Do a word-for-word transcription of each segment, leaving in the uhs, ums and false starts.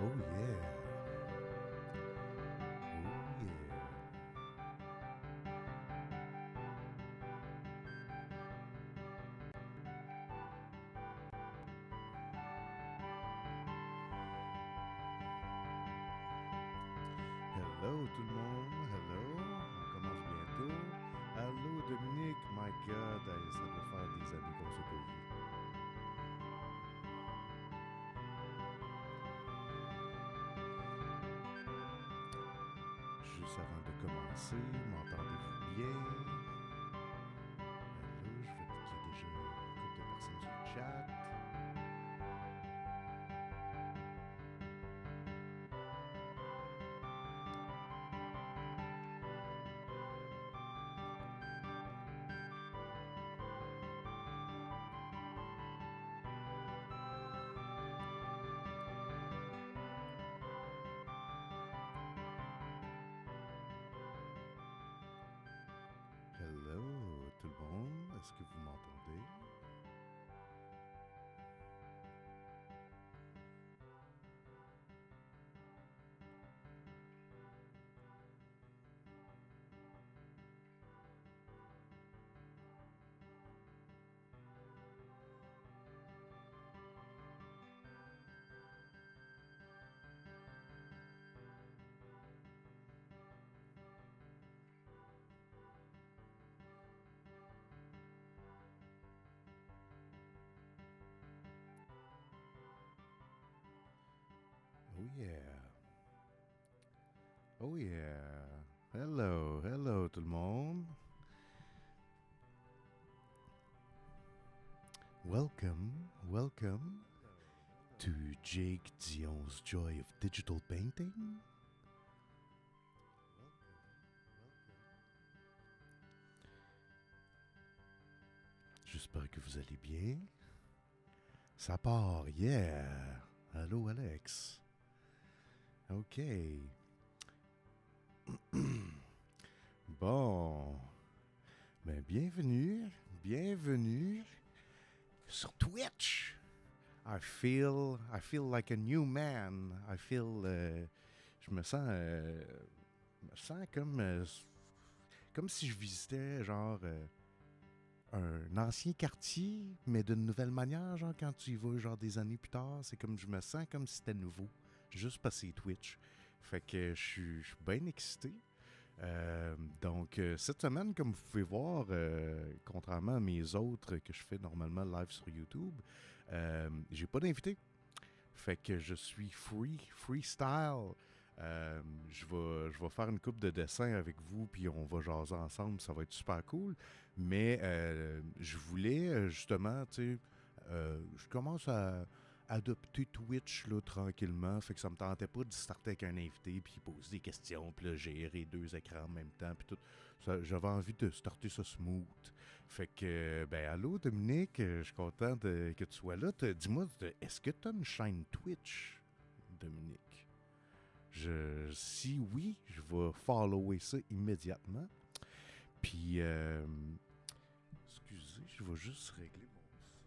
Oh yeah. Oh yeah. Hello tout le monde. Hello. On commence bientôt. Allô Dominique. My God, hey, ça doit faire des années qu'on s'est pas vu. Juste avant de commencer, m'entendez-vous bien? Allô, je vois qu'il y a déjà une couple de personnes sur le chat. Hello tout le monde. Est-ce que vous m'entendez? Oh yeah. Oh yeah. Hello, hello tout le monde. Welcome, welcome to Jake Dion's Joy of Digital Painting. J'espère que vous allez bien. Ça part, yeah. Allô Alex. Ok. Bon. Ben bienvenue, bienvenue sur Twitch. I feel, I feel like a new man. I feel, euh, je me sens, euh, me sens comme, euh, comme si je visitais genre euh, un ancien quartier, mais d'une nouvelle manière, genre quand tu y vas genre des années plus tard, c'est comme je me sens comme si c'était nouveau, juste parce que c'est Twitch. Fait que je suis, je suis bien excité. Euh, donc, euh, cette semaine, comme vous pouvez voir, euh, contrairement à mes autres que je fais normalement live sur YouTube, euh, j'ai pas d'invité. Fait que je suis free, freestyle. Euh, je vais, je vais faire une coupe de dessins avec vous, puis on va jaser ensemble, ça va être super cool. Mais euh, je voulais euh, justement, tu sais, euh, je commence à adopter Twitch là, tranquillement, fait que ça me tentait pas de starter avec un invité, puis poser des questions, puis là, gérer deux écrans en même temps, puis tout. Ça, j'avais envie de starter ça smooth. Fait que, ben, allô Dominique, euh, je suis content de- que tu sois là. Te- Dis-moi, te- est-ce que tu as une chaîne Twitch, Dominique? Je, si oui, je vais follower ça immédiatement. Puis, euh, excusez, je vais juste régler mon...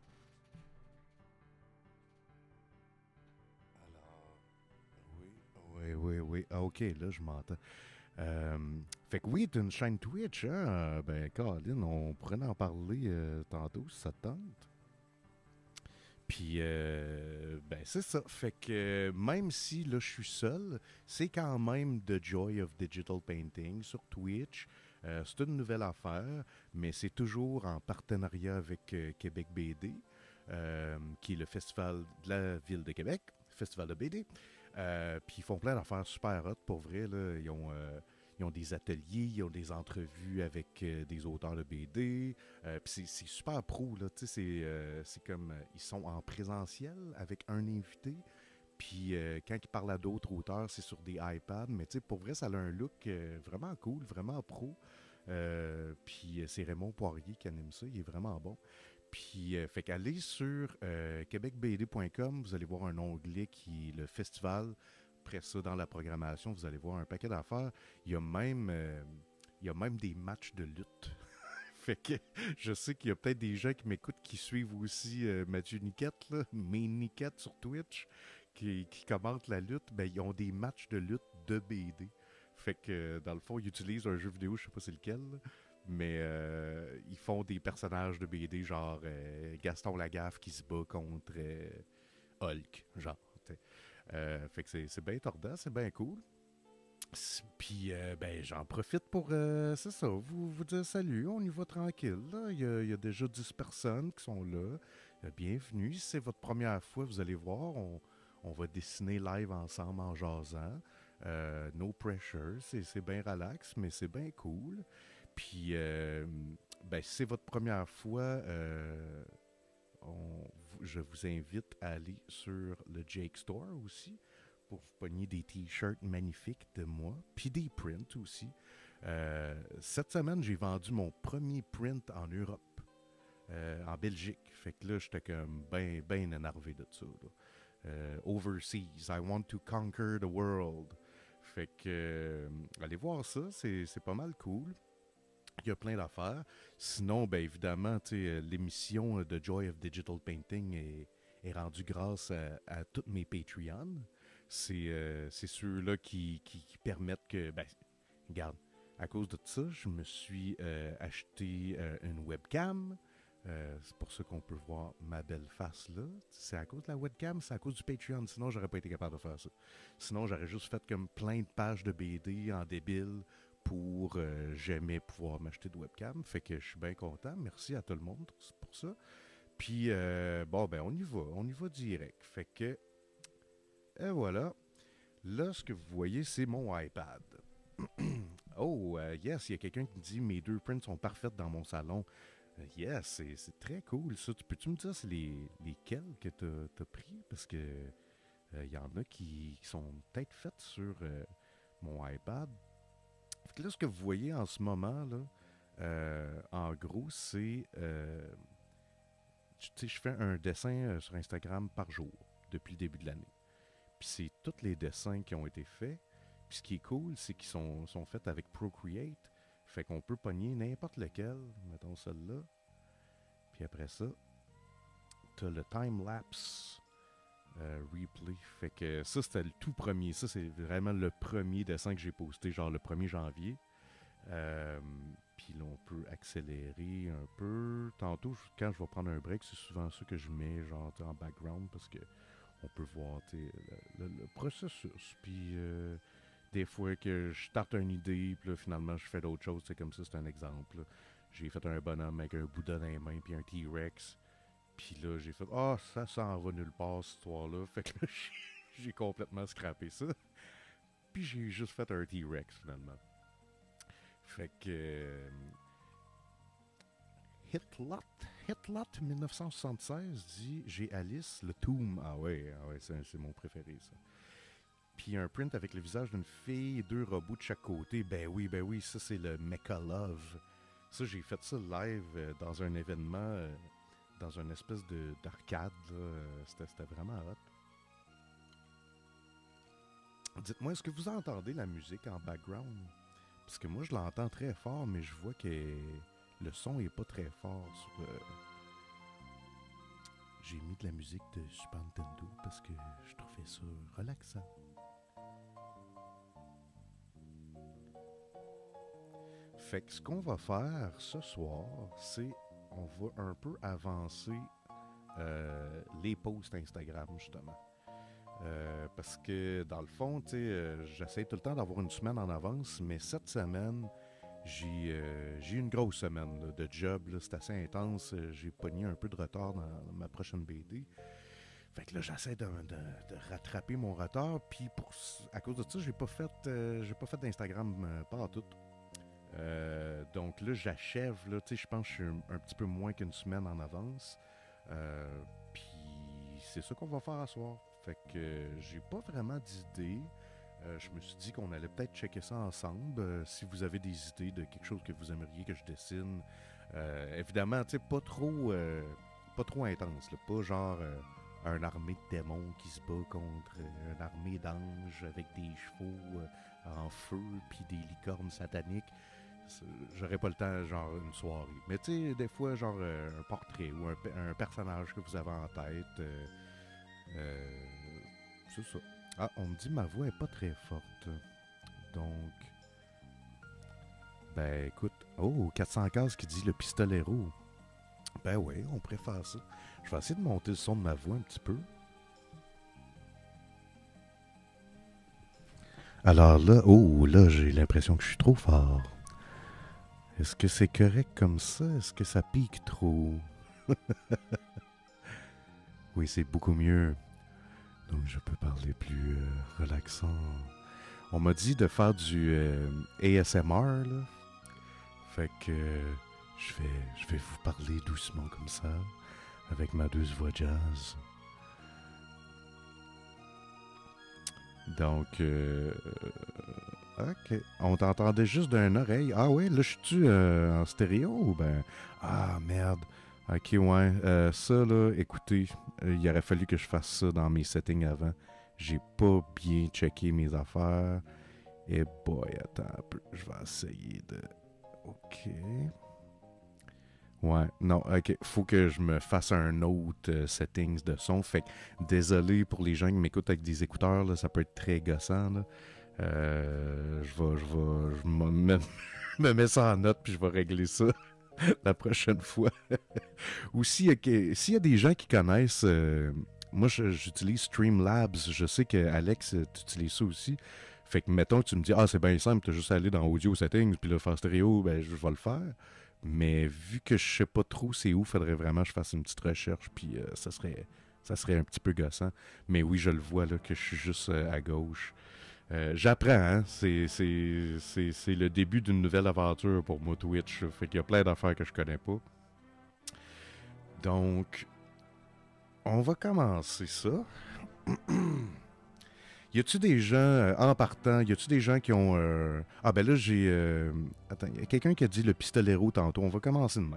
Alors, oui, oui, oui, oui. Ah, ok, là, je m'entends. Euh, fait que oui, tu as une chaîne Twitch, hein? Ben, Colin, on pourrait en parler euh, tantôt si ça te tente. Puis, euh, ben, c'est ça. Fait que même si là, je suis seul, c'est quand même The Joy of Digital Painting sur Twitch. Euh, c'est une nouvelle affaire, mais c'est toujours en partenariat avec euh, Québec B D, euh, qui est le festival de la ville de Québec, festival de B D. Euh, Puis ils font plein d'affaires super hot, pour vrai. Là. Ils ont... euh, ils ont des ateliers, ils ont des entrevues avec euh, des auteurs de B D. Euh, puis c'est, c'est super pro, là. Tu sais, c'est, euh, c'est comme. euh, ils sont en présentiel avec un invité. Puis euh, quand ils parlent à d'autres auteurs, c'est sur des iPads. Mais tu sais, pour vrai, ça a un look euh, vraiment cool, vraiment pro. Euh, puis euh, c'est Raymond Poirier qui anime ça. Il est vraiment bon. Puis, euh, fait qu'allez sur euh, québec b d point com, vous allez voir un onglet qui est le festival. Après ça, dans la programmation, vous allez voir un paquet d'affaires. Il y a même, euh, il y a même des matchs de lutte. Fait que je sais qu'il y a peut-être des gens qui m'écoutent qui suivent aussi euh, Mathieu Niquette, là, mes Niquette sur Twitch, qui, qui commentent la lutte, ben, ils ont des matchs de lutte de B D. Fait que, dans le fond, ils utilisent un jeu vidéo, je sais pas c'est lequel, là, mais euh, ils font des personnages de B D, genre euh, Gaston Lagaffe qui se bat contre euh, Hulk, genre. t'sais. Euh, fait que c'est, c'est bien tordant, c'est bien cool. S- Puis, euh, ben, j'en profite pour, euh, c'est ça, vous, vous dire salut, on y va tranquille. Là. Il, y a, il y a déjà dix personnes qui sont là. Euh, bienvenue, si c'est votre première fois, vous allez voir, on, on va dessiner live ensemble en jasant. Euh, no pressure, c'est, c'est bien relax, mais c'est bien cool. Puis, euh, ben, si c'est votre première fois, euh, on- je vous invite à aller sur le Jake Store aussi pour vous pogner des t-shirts magnifiques de moi, puis des prints aussi. Euh, cette semaine, j'ai vendu mon premier print en Europe, euh, en Belgique. Fait que là, j'étais comme bien ben énervé de ça. Là. Euh, overseas, I want to conquer the world. Fait que, euh, allez voir ça, c'est, c'est pas mal cool. Il y a plein d'affaires. Sinon, ben évidemment, tu sais, euh, l'émission de Joy of Digital Painting est, est rendue grâce à, à tous mes Patreons. C'est euh, c'est ceux-là qui, qui, qui permettent que, ben, regarde, à cause de ça, je me suis euh, acheté euh, une webcam. Euh, c'est pour ça qu'on peut voir ma belle face là. C'est à cause de la webcam, c'est à cause du Patreon. Sinon, j'aurais pas été capable de faire ça. Sinon, j'aurais juste fait comme plein de pages de B D en débile pour euh, jamais pouvoir m'acheter de webcam. Fait que je suis bien content. Merci à tout le monde pour ça. Puis, euh, bon, ben, on y va. On y va direct. Fait que, et voilà. Là, ce que vous voyez, c'est mon iPad. oh, euh, yes, il y a quelqu'un qui me dit mes deux prints sont parfaites dans mon salon. Euh, yes, c'est, c'est très cool ça. Tu peux-tu me dire c'est les, lesquels que tu as pris? Parce que il euh, y en a qui, qui sont peut-être faites sur euh, mon iPad. Fait que là, ce que vous voyez en ce moment, là, euh, en gros, c'est... Euh, tu sais, je fais un dessin euh, sur Instagram par jour depuis le début de l'année. Puis c'est tous les dessins qui ont été faits. Puis ce qui est cool, c'est qu'ils sont, sont faits avec Procreate. Fait qu'on peut pogner n'importe lequel. Mettons celle-là. Puis après ça, t'as le time-lapse euh, replay. Fait que ça, c'était le tout premier. Ça, c'est vraiment le premier dessin que j'ai posté, genre le premier janvier. Euh, Puis là, on peut accélérer un peu. Tantôt, je- quand je vais prendre un break, c'est souvent ça que je mets genre en background parce que on peut voir le, le, le, processus. Puis euh, des fois que je starte une idée, puis là, finalement, je fais d'autres choses. C'est comme ça, c'est un exemple. Là. J'ai fait un bonhomme avec un Bouddha dans les mains, puis un T-Rex. Puis là, j'ai fait ah, oh, ça s'en va nulle part, cette histoire-là. Fait que là, j'ai complètement scrappé ça. Puis j'ai juste fait un T-Rex, finalement. Fait que. Euh, Hitlot, Hitlot dix-neuf cent soixante-seize dit j'ai Alice, le Tomb. Ah ouais, ah ouais c'est, c'est mon préféré, ça. Puis un print avec le visage d'une fille et deux robots de chaque côté. Ben oui, ben oui, ça c'est le Mecha Love. Ça, j'ai fait ça live euh, dans un événement, euh, dans une espèce de, d'arcade. Là. Euh, C'était, c'était vraiment hot. Dites-moi, est-ce que vous entendez la musique en background? Parce que moi, je l'entends très fort, mais je vois que le son est pas très fort sur... Euh... J'ai mis de la musique de Super Nintendo parce que je trouvais ça relaxant. Fait que ce qu'on va faire ce soir, c'est on va un peu avancer euh, les posts Instagram, justement. Euh, parce que dans le fond, tu sais, euh, j'essaie tout le temps d'avoir une semaine en avance, mais cette semaine, j'ai euh, j'ai une grosse semaine là, de job. Là, c'est assez intense. J'ai pogné un peu de retard dans, dans ma prochaine B D. Fait que là, j'essaie de, de, de rattraper mon retard. Puis pour, à cause de ça, j'ai pas fait, euh, j'ai pas fait d'Instagram euh, pas en tout. Euh, donc là, j'achève. Là, tu sais, je pense que je suis un, un petit peu moins qu'une semaine en avance. Euh, Puis c'est ça qu'on va faire à soir. Fait que euh, j'ai pas vraiment d'idée. Euh, je me suis dit qu'on allait peut-être checker ça ensemble. Euh, si vous avez des idées de quelque chose que vous aimeriez que je dessine, euh, évidemment, tu sais, pas trop, euh, pas trop intense. Là, pas genre euh, un armée de démons qui se bat contre euh, une armée d'anges avec des chevaux euh, en feu puis des licornes sataniques. C'est- J'aurais pas le temps, genre une soirée. Mais tu sais, des fois, genre euh, un portrait ou un, pe- un personnage que vous avez en tête. Euh, euh, c'est ça. Ah, on me dit ma voix est pas très forte. Donc, ben écoute, oh, quatre cent quinze qui dit le pistolero. Ben oui, on pourrait faire ça. Je vais essayer de monter le son de ma voix un petit peu. Alors là, oh, là, j'ai l'impression que je suis trop fort. Est-ce que c'est correct comme ça? Est-ce que ça pique trop? Oui, c'est beaucoup mieux. Donc, je peux parler plus euh, relaxant. On m'a dit de faire du euh, A S M R, là. Fait que euh, je vais, je vais vous parler doucement comme ça, avec ma douce voix jazz. Donc, euh, ok. On t'entendait juste d'une oreille. Ah ouais, là, je suis-tu euh, en stéréo ou ben... Ah, merde. Ok, ouais. Euh, ça, là, écoutez, euh, il aurait fallu que je fasse ça dans mes settings avant. J'ai pas bien checké mes affaires. Et boy, attends un peu. Je vais essayer de... Ok. Ouais, non, ok. Faut que je me fasse un autre euh, settings de son. Fait que désolé pour les gens qui m'écoutent avec des écouteurs, là, ça peut être très gossant. Là. Euh, je vais, je vais, je me mets, me mets ça en note puis je vais régler ça la prochaine fois. Ou s'il y, a, s'il y a des gens qui connaissent, euh, moi je, j'utilise Streamlabs. Je sais que Alex, tu utilises ça aussi. Fait que mettons que tu me dis, ah c'est bien simple, t'as juste à aller dans Audio Settings puis là faire stéréo, ben je vais le faire. Mais vu que je sais pas trop c'est où, faudrait vraiment que je fasse une petite recherche, puis euh, ça serait ça serait un petit peu gossant. Mais oui, je le vois là que je suis juste euh, à gauche. Euh, j'apprends, hein. C'est, c'est, c'est, c'est le début d'une nouvelle aventure pour moi Twitch. Fait qu'il y a plein d'affaires que je connais pas. Donc, on va commencer ça. Y a-tu des gens, euh, en partant, y a-tu des gens qui ont... euh, Ah ben là, j'ai... euh, Attends, y a quelqu'un qui a dit le pistolero tantôt. On va commencer de même.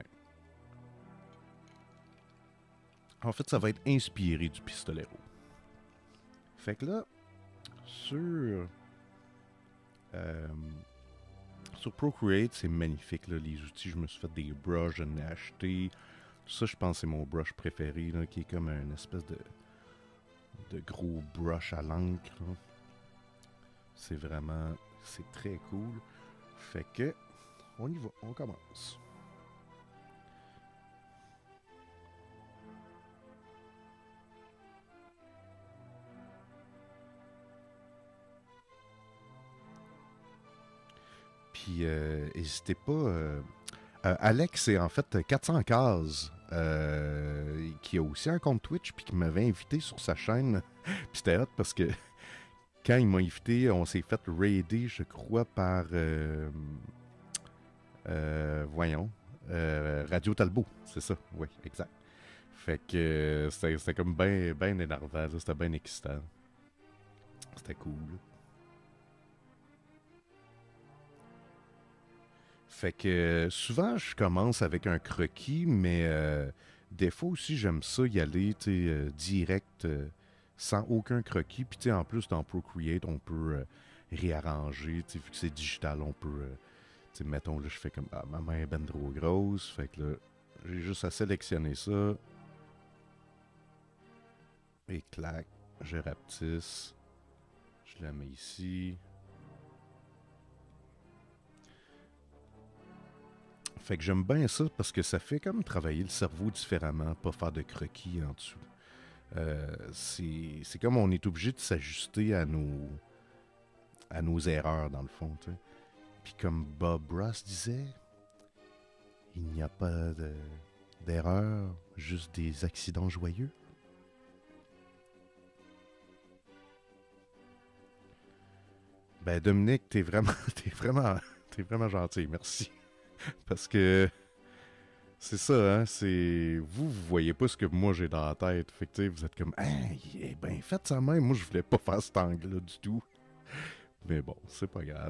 En fait, ça va être inspiré du pistolero. Fait que là, sur... euh, sur Procreate, c'est magnifique, là, les outils. Je me suis fait des brushes, j'en ai acheté. Ça, je pense, c'est mon brush préféré, là, qui est comme une espèce de... de gros brush à l'encre. là. C'est vraiment... C'est très cool. Fait que... On y va, on commence. Puis, euh, n'hésitez pas... euh, euh, Alex, c'est en fait quatre cents cases, euh, qui a aussi un compte Twitch, puis qui m'avait invité sur sa chaîne. Puis c'était hot parce que quand il m'a invité, on s'est fait raider, je crois, par... euh, euh, voyons. euh, Radio Talbot, c'est ça. Oui, exact. Fait que euh, c'était, c'était comme bien ben énervant, là, c'était bien excitant. C'était cool. Fait que euh, souvent, je commence avec un croquis, mais euh, des fois aussi, j'aime ça y aller tu sais, euh, direct, euh, sans aucun croquis. Puis tu sais, en plus, dans Procreate, on peut euh, réarranger. Tu sais, vu que c'est digital, on peut... euh, tu sais, mettons, là, je fais comme... Ah, ma main est ben trop grosse. Fait que là, j'ai juste à sélectionner ça. Et clac, je rapetisse. Je la mets ici. Fait que j'aime bien ça parce que ça fait comme travailler le cerveau différemment, pas faire de croquis en dessous. Euh, c'est, c'est comme on est obligé de s'ajuster à nos, à nos erreurs, dans le fond. Tu sais. Puis comme Bob Ross disait, il n'y a pas de, d'erreur, juste des accidents joyeux. Ben Dominique, t'es vraiment, t'es vraiment, t'es vraiment gentil, merci. Parce que c'est ça, hein, c'est... Vous, vous voyez pas ce que moi j'ai dans la tête. Fait que, tu sais, vous êtes comme, ah, il est bien fait ça même. Moi, je voulais pas faire cet angle-là du tout. Mais bon, c'est pas grave.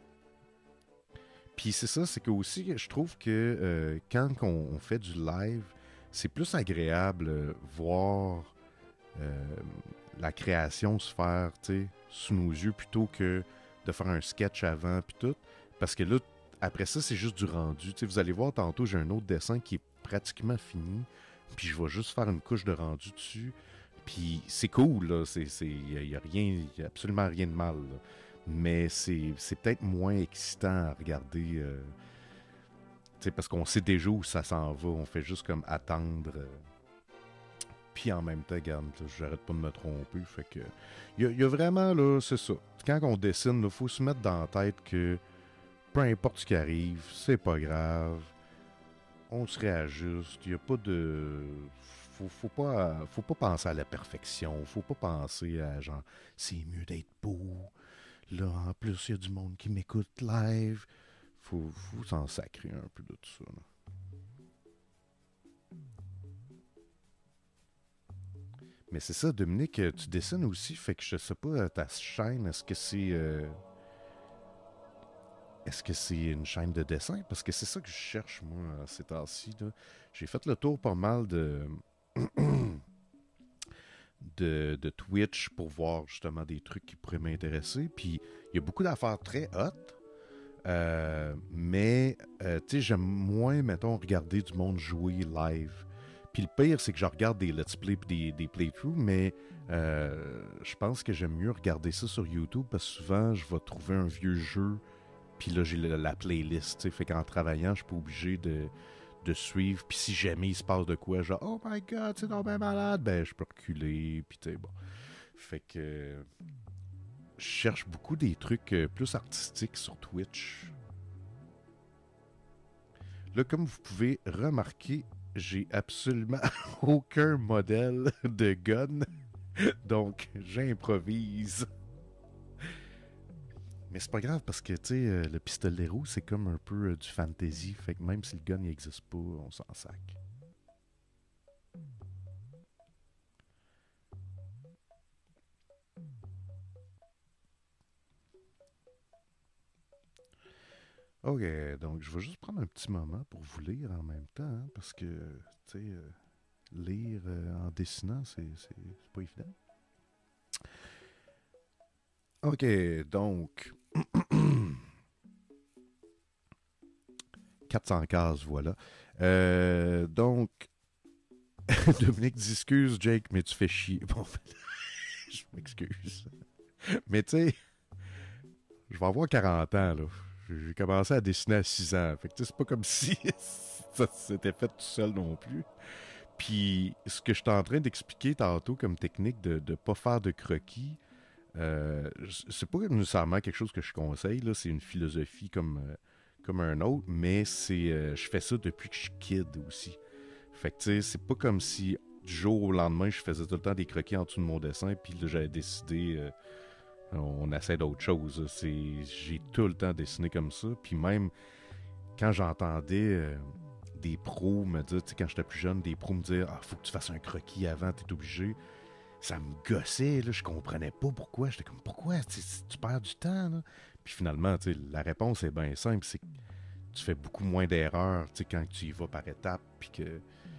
Puis c'est ça, c'est que aussi, je trouve que euh, quand on, on fait du live, c'est plus agréable euh, voir euh, la création se faire, tu sais, sous nos yeux plutôt que de faire un sketch avant puis tout. Parce que là, après ça, c'est juste du rendu. Tu sais, vous allez voir tantôt, j'ai un autre dessin qui est pratiquement fini. Puis je vais juste faire une couche de rendu dessus. Puis c'est cool, là. Il n'y a, a rien, y a absolument rien de mal, là. Mais c'est, c'est peut-être moins excitant à regarder. Euh, parce qu'on sait déjà où ça s'en va. On fait juste comme attendre. Euh, puis en même temps, regarde, j'arrête pas de me tromper. Fait que. Il y, y a vraiment, là, c'est ça. Quand on dessine, il faut se mettre dans la tête que peu importe ce qui arrive, c'est pas grave. On se réajuste. Il n'y a pas de. Faut, faut, pas, faut pas penser à la perfection. Faut pas penser à genre, c'est mieux d'être beau. Là, en plus, il y a du monde qui m'écoute live. Faut, faut s'en sacrer un peu de tout ça. Là. Mais c'est ça, Dominique, tu dessines aussi, fait que je sais pas, ta chaîne, est-ce que c'est... Euh, est-ce que c'est une chaîne de dessin? Parce que c'est ça que je cherche, moi, ces temps-ci. Là. J'ai fait le tour pas mal de... de, de Twitch pour voir justement des trucs qui pourraient m'intéresser. Puis il y a beaucoup d'affaires très hot. Euh, mais, euh, tu sais, j'aime moins, mettons, regarder du monde jouer live. Puis le pire, c'est que je regarde des let's play et des, des playthroughs, mais euh, je pense que j'aime mieux regarder ça sur YouTube parce que souvent, je vais trouver un vieux jeu, puis là, j'ai la, la playlist, tu sais. Fait qu'en travaillant, je suis pas obligé de, de suivre. Puis si jamais il se passe de quoi, genre, oh my god, c'est donc bien malade, ben, je peux reculer, puis tu sais, bon. Fait que je cherche beaucoup des trucs euh, plus artistiques sur Twitch. Là, comme vous pouvez remarquer, j'ai absolument aucun modèle de gun. Donc, j'improvise. Mais c'est pas grave parce que, tu sais, euh, le pistolero, c'est comme un peu euh, du fantasy. Fait que même si le gun n'existe pas, on s'en sac. Ok, donc je vais juste prendre un petit moment pour vous lire en même temps, hein, parce que, tu sais, euh, lire euh, en dessinant, c'est, c'est, c'est pas évident. Ok, donc, quatre cents cases, voilà. Euh, donc, Dominique dit excuse, Jake, mais tu fais chier. Bon, je m'excuse. Mais tu sais, je vais avoir quarante ans, là. J'ai commencé à dessiner à six ans. Fait que tu sais, c'est pas comme si ça s'était fait tout seul non plus. Puis, ce que je suis en train d'expliquer tantôt comme technique de ne pas faire de croquis, euh, c'est pas nécessairement quelque chose que je conseille, là. C'est une philosophie comme, euh, comme un autre, mais c'est euh, je fais ça depuis que je suis kid aussi. Fait que tu sais, c'est pas comme si du jour au lendemain, je faisais tout le temps des croquis en dessous de mon dessin, puis là, j'avais décidé, euh, on essaie d'autre chose. C'est, j'ai tout le temps dessiné comme ça, puis même quand j'entendais euh, des pros me dire, tu sais, quand j'étais plus jeune, des pros me dire, ah, faut que tu fasses un croquis avant, t'es obligé. Ça me gossait, là, je comprenais pas pourquoi. J'étais comme, pourquoi? Tu, tu perds du temps, là? Puis finalement, tu sais, la réponse est bien simple, c'est que tu fais beaucoup moins d'erreurs, tu sais, quand tu y vas par étapes, puis que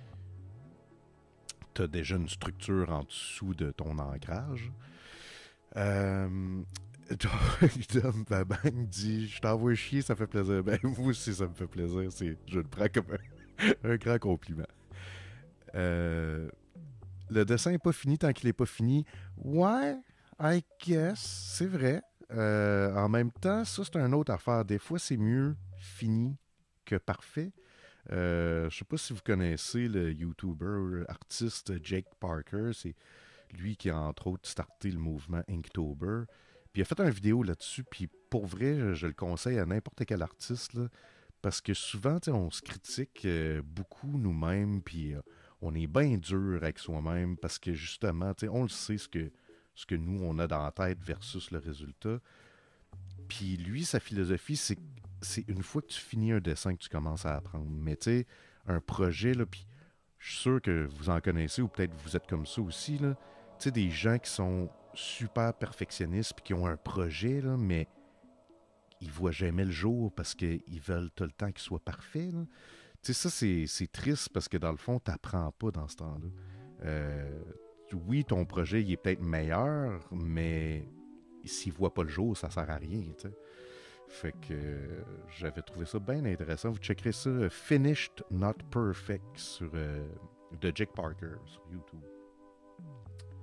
tu as déjà une structure en dessous de ton ancrage. Euh, Dom Babang dit, je t'envoie chier, ça fait plaisir. Ben, moi aussi, ça me fait plaisir. C'est, je le prends comme un, un grand compliment. Euh, le dessin n'est pas fini tant qu'il n'est pas fini. Ouais, I guess, c'est vrai. Euh, en même temps, ça, c'est une autre affaire. Des fois, c'est mieux fini que parfait. Euh, je sais pas si vous connaissez le YouTuber artiste Jake Parker. C'est lui qui a entre autres starté le mouvement Inktober. Puis il a fait une vidéo là-dessus. Puis pour vrai, je, je le conseille à n'importe quel artiste. Là, parce que souvent, on se critique euh, beaucoup nous-mêmes. Puis euh, on est bien dur avec soi-même. Parce que justement, on le sait ce que, ce que nous, on a dans la tête versus le résultat. Puis lui, sa philosophie, c'est c'est une fois que tu finis un dessin que tu commences à apprendre. Mais tu sais, un projet, là, puis je suis sûr que vous en connaissez ou peut-être vous êtes comme ça aussi, là. Tu sais, des gens qui sont super perfectionnistes puis qui ont un projet, là, mais ils voient jamais le jour parce qu'ils veulent tout le temps qu'il soit parfait, là. Tu sais, ça, c'est, c'est triste parce que dans le fond, tu n'apprends pas dans ce temps-là. Euh, oui, ton projet, il est peut-être meilleur, mais s'il ne voit pas le jour, ça sert à rien, tu sais. Fait que euh, j'avais trouvé ça bien intéressant. Vous checkerez ça, euh, Finished Not Perfect, sur, euh, de Jake Parker, sur YouTube.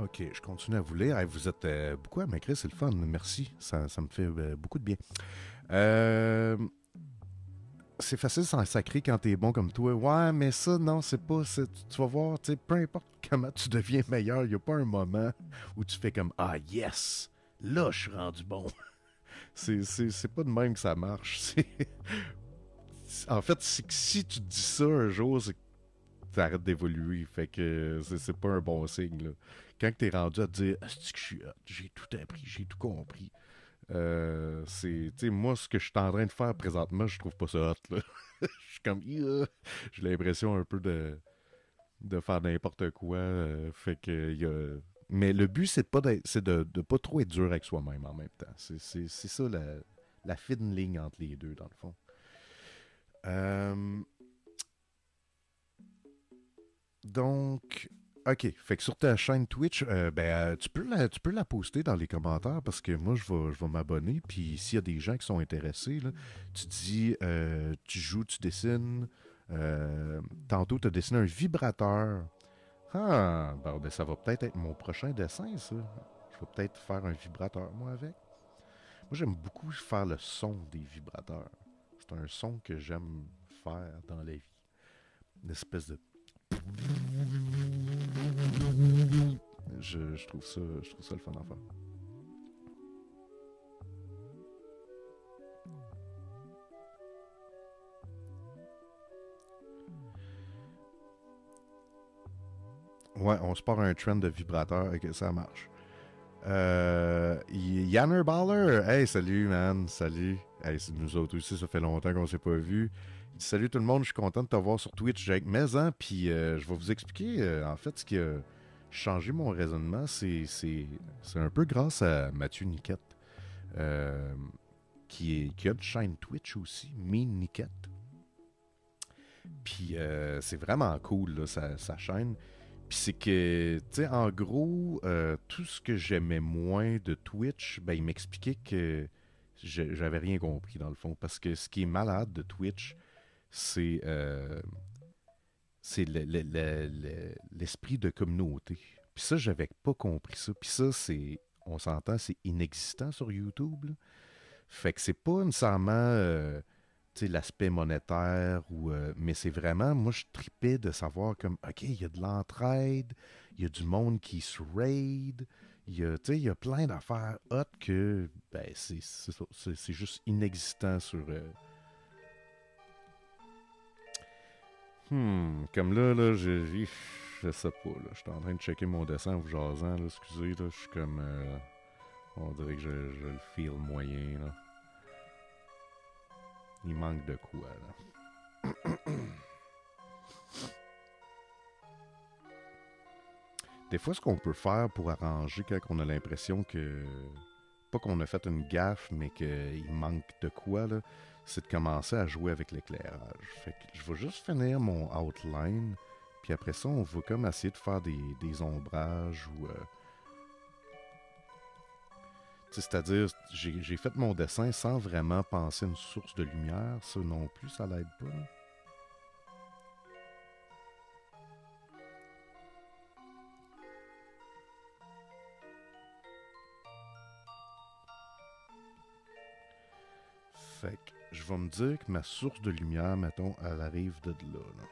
OK, je continue à vous lire. Hey, vous êtes euh, beaucoup à m'écrire, c'est le fun. Merci, ça, ça me fait euh, beaucoup de bien. Euh, c'est facile sans sacrer quand t'es bon comme toi. Ouais, mais ça, non, c'est pas... c'est- tu, tu vas voir, tu sais, peu importe comment tu deviens meilleur, il n'y a pas un moment où tu fais comme «Ah, yes! Là, je suis rendu bon!» C'est, c'est, c'est pas de même que ça marche. C'est- En fait, c'est que si tu te dis ça un jour, c'est que t'arrêtes d'évoluer. Fait que c'est, c'est pas un bon signe, là. Quand t'es rendu à te dire «Asti que je suis hot, j'ai tout appris, j'ai tout compris», euh, c'est, tu sais, moi, ce que je suis en train de faire présentement, je trouve pas ça hot, là. Je suis comme, yeah! J'ai l'impression un peu de, de faire n'importe quoi. euh, fait que, y a... Mais le but, c'est de pas, d'être- c'est de, de pas trop être dur avec soi-même en même temps. C'est, c'est, c'est ça la, la fine ligne entre les deux, dans le fond. Euh, donc, OK. Fait que sur ta chaîne Twitch, euh, ben, euh, tu, peux la, tu peux la poster dans les commentaires parce que moi, je vais, je vais m'abonner. Puis s'il y a des gens qui sont intéressés, là, tu dis, euh, tu joues, tu dessines. Euh, tantôt, tu as dessiné un vibrateur. Ah, ben, ben, ça va peut-être être mon prochain dessin, ça. Je vais peut-être faire un vibrateur, moi, avec. Moi, j'aime beaucoup faire le son des vibrateurs. C'est un son que j'aime faire dans la vie. Une espèce de je, je trouve ça, je trouve ça le fun à faire. Ouais, on se part un trend de vibrateur et que ça marche. Euh, Yanner Baller, hey, salut, man, salut. Hey, c'est nous autres aussi, ça fait longtemps qu'on s'est pas vu. Salut tout le monde, je suis content de te voir sur Twitch, Jake Maison, puis euh, je vais vous expliquer, euh, en fait, ce qui a changé mon raisonnement, c'est, c'est, c'est un peu grâce à Mathieu Niquette, euh, qui, est, qui a une chaîne Twitch aussi, Mean Niquette. Puis euh, c'est vraiment cool, là, sa, sa chaîne. Puis c'est que, tu sais, en gros, euh, tout ce que j'aimais moins de Twitch, ben, il m'expliquait que je- j'avais rien compris, dans le fond. Parce que ce qui est malade de Twitch, c'est euh, c'est le- le- le- le- l'esprit de communauté. Puis ça, j'avais pas compris ça. Puis ça, c'est, on s'entend, c'est inexistant sur YouTube, là. Fait que c'est pas nécessairement euh, tu sais, l'aspect monétaire, ou, euh, mais c'est vraiment, moi je tripais de savoir comme, OK, il y a de l'entraide, il y a du monde qui se raid, il y a, tu sais, il y a plein d'affaires hot que, ben, c'est, c'est, ça, c'est- c'est juste inexistant sur... euh, Hmm, comme là, là, je, je, je sais pas, là, je suis en train de checker mon dessin en vous jasant, là, excusez, là, je suis comme... euh, on dirait que je, je le feel moyen, là. Il manque de quoi, là. Des fois, ce qu'on peut faire pour arranger quand on a l'impression que, pas qu'on a fait une gaffe, mais qu'il manque de quoi, là, c'est de commencer à jouer avec l'éclairage. Fait que je vais juste finir mon outline, puis après ça, on va comme essayer de faire des, des ombrages ou... euh, tu sais, c'est-à-dire, j'ai j'ai fait mon dessin sans vraiment penser à une source de lumière. Ça non plus, ça l'aide pas, là. Fait que je vais me dire que ma source de lumière, mettons, elle arrive de là, là.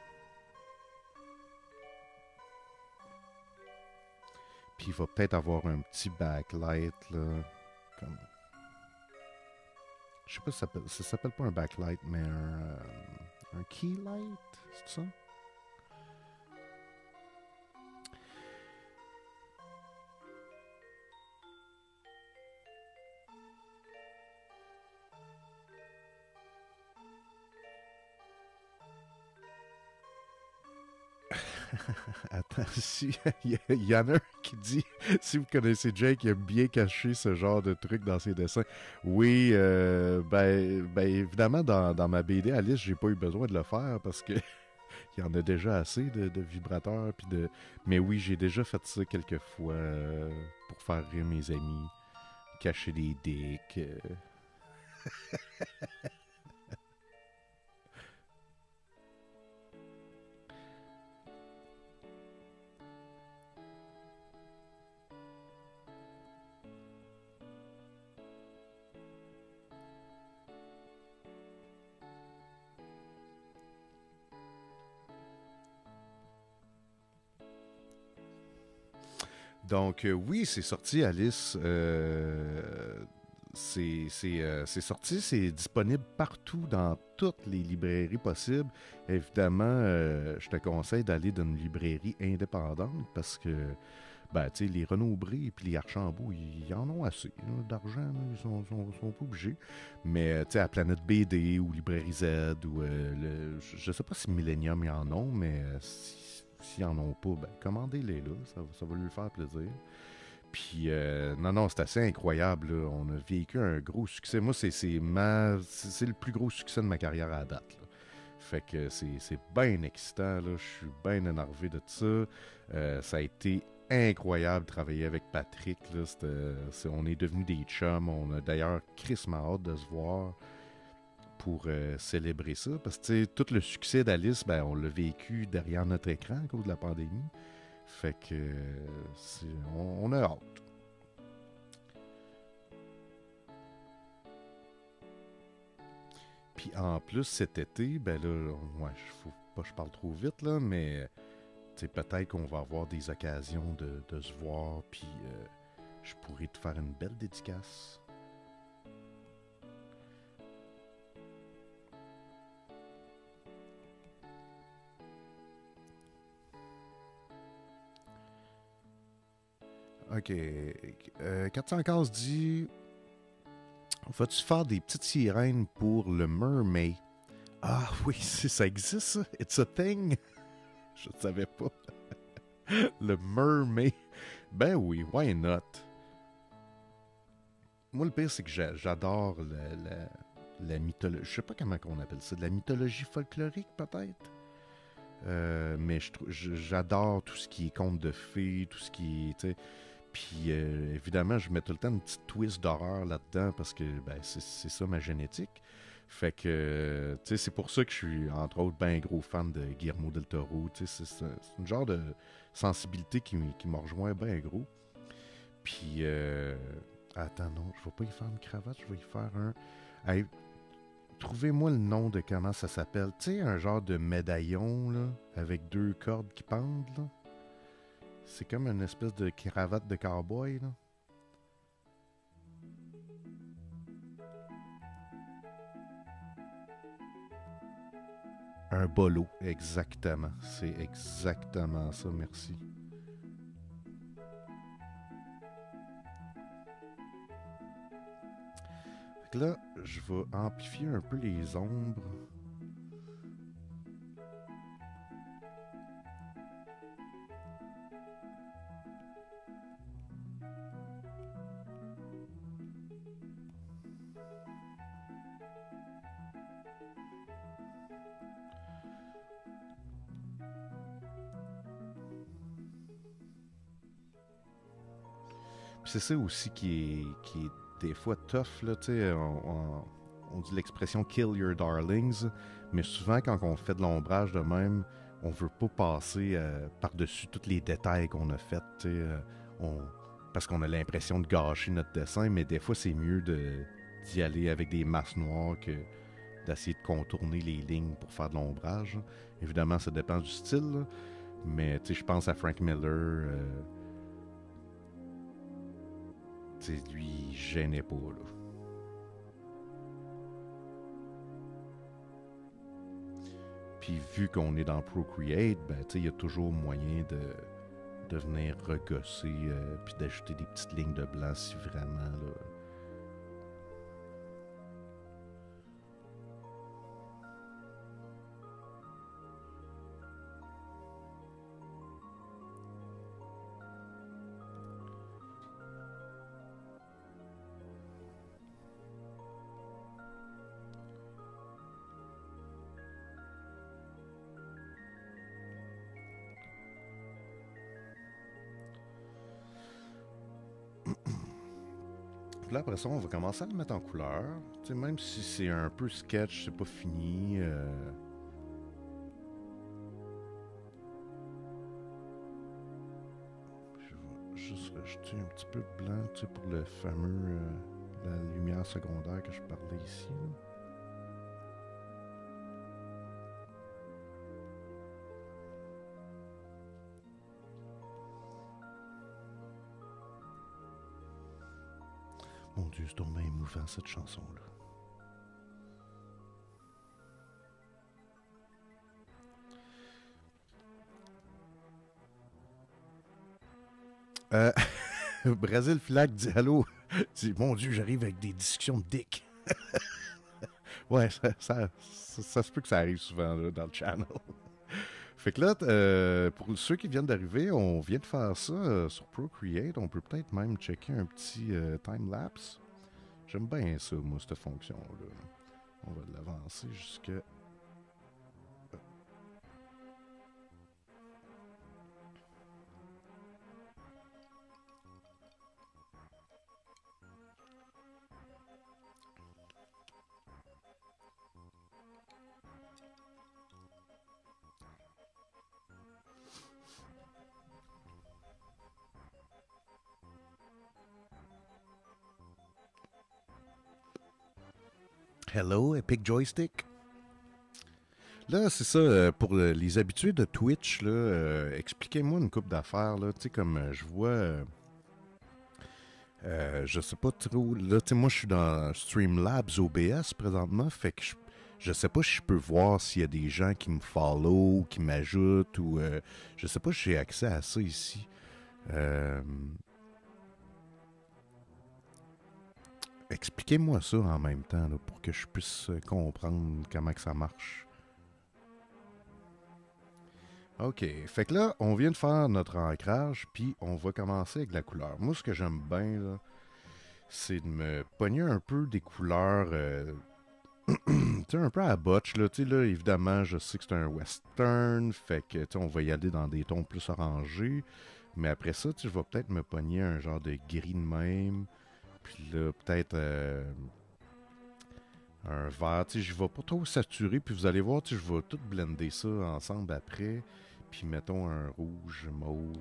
Puis il va peut-être avoir un petit backlight, là. Comme... Je sais pas si ça s'appelle, ça s'appelle pas un backlight, mais un, euh, un keylight, c'est ça? Attends, si, il y, y en a un qui dit, si vous connaissez Jake, il a bien caché ce genre de truc dans ses dessins. Oui, euh, ben, ben évidemment, dans, dans ma B D Alice, j'ai pas eu besoin de le faire parce que il y en a déjà assez de, de vibrateurs. Puis de... Mais oui, j'ai déjà fait ça quelques fois euh, pour faire rire mes amis, cacher des dicks. euh. Donc, euh, oui, c'est sorti, Alice. Euh, c'est c'est, euh, c'est sorti, c'est disponible partout dans toutes les librairies possibles. Évidemment, euh, je te conseille d'aller dans une librairie indépendante parce que, ben, tu sais, les Renaud-Bré et puis les Archambault, ils ils en ont assez là, d'argent, là, ils sont, sont, sont pas obligés. Mais, euh, tu sais, à Planète B D ou Librairie Z ou, euh, le- je je sais pas si Millennium y en ont, mais euh, si- s'ils en ont pas, ben, commandez-les là, ça, ça va lui faire plaisir. Puis, euh, non, non, c'est assez incroyable. Là. On a vécu un gros succès. Moi, c'est, c'est, ma, c'est, c'est le plus gros succès de ma carrière à date. Là. Fait que c'est, c'est bien excitant. Là. Je suis bien énervé de ça. Euh, ça a été incroyable de travailler avec Patrick. Là. C'était, c'est, on est devenus des chums. On a d'ailleurs crissement hâte de se voir pour euh, célébrer ça. Parce que tu sais, tout le succès d'Alice, ben, on l'a vécu derrière notre écran à cause de la pandémie. Fait que euh, c'est, on, on a hâte. Puis en plus, cet été, ben là, ouais, faut pas que je parle trop vite, là, mais tu sais, peut-être qu'on va avoir des occasions de, de se voir, puis euh, je pourrais te faire une belle dédicace. Ok. Euh, quatre cents cases dit vas-tu faire des petites sirènes pour le Mermaid? Ah oui, si ça existe, ça. It's a thing. Je ne savais pas. Le Mermaid. Ben oui, why not? Moi, le pire, c'est que j'a- j'adore la, la, la mythologie. Je sais pas comment on appelle ça. De la mythologie folklorique, peut-être? Euh, mais je trou- je- j'adore tout ce qui est conte de fées, tout ce qui est. Tu sais, puis euh, évidemment, je mets tout le temps une petite twist d'horreur là-dedans parce que ben, c'est c'est ça ma génétique. Fait que, euh, tu sais, c'est pour ça que je suis, entre autres, ben gros fan de Guillermo del Toro. Tu sais, c'est c'est- c'est une genre de sensibilité qui, m- qui me rejoint ben gros. Puis, euh, attends, non, je vais pas y faire une cravate, je vais y faire un. Hey, trouvez-moi le nom de comment ça s'appelle. Tu sais, un genre de médaillon, là, avec deux cordes qui pendent, là. C'est comme une espèce de cravate de cowboy, là. Un bolo, exactement. C'est exactement ça, merci. Fait que là, je vais amplifier un peu les ombres. Puis c'est ça aussi qui est, qui est des fois tough, là, tu sais, on, on- on dit l'expression kill your darlings, mais souvent quand on fait de l'ombrage de même, on veut pas passer euh, par-dessus tous les détails qu'on a fait, tu sais, euh, on- parce qu'on a l'impression de gâcher notre dessin, mais des fois c'est mieux de, d'y aller avec des masses noires que d'essayer de contourner les lignes pour faire de l'ombrage. Évidemment, ça dépend du style, là, mais tu sais, je pense à Frank Miller. euh, Tu sais, lui, il gênait pas, là. Puis vu qu'on est dans Procreate, ben, tu sais, il y a toujours moyen de, de venir regosser, euh, puis d'ajouter des petites lignes de blanc si vraiment, là. Puis là, après ça, on va commencer à le mettre en couleur. Tu sais, même si c'est un peu sketch, c'est pas fini. euh, je vais juste rajouter un petit peu de blanc, tu sais, pour le fameux, euh, la lumière secondaire que je parlais ici, là. Dieu, c'est donc bien émouvant, cette chanson-là. Euh, Brésil Flag dit allô. Dit, mon Dieu, j'arrive avec des discussions de dick. Ouais, ça, ça, ça, ça se peut que ça arrive souvent là, dans le channel. Fait que là, euh, pour ceux qui viennent d'arriver, on vient de faire ça euh, sur Procreate. On peut peut-être même checker un petit euh, time-lapse. J'aime bien ça, moi, cette fonction-là. On va l'avancer jusqu'à... Hello, Epic Joystick. Là, c'est ça, euh, pour euh, les habitués de Twitch, là, euh, expliquez-moi une couple d'affaires, là, tu sais, comme euh, je vois, euh, euh, je sais pas trop, là, tu sais, moi, je suis dans Streamlabs O B S présentement, fait que je, je sais pas si je peux voir s'il y a des gens qui me follow, qui m'ajoutent, ou, euh, je sais pas si j'ai accès à ça ici. Euh, expliquez-moi ça en même temps, là, pour que je puisse euh, comprendre comment que ça marche. OK. Fait que là, on vient de faire notre ancrage, puis on va commencer avec la couleur. Moi, ce que j'aime bien, là, c'est de me pogner un peu des couleurs, euh, tu sais, un peu à la botch, là. Tu sais, là, évidemment, je sais que c'est un western, fait que, tu sais, on va y aller dans des tons plus orangés. Mais après ça, tu sais, je vais peut-être me pogner un genre de gris de même. Puis là, peut-être euh, un vert. Tu sais, je vais pas trop saturer, puis vous allez voir, tu sais, je vais tout blender ça ensemble après. Puis mettons un rouge mauve.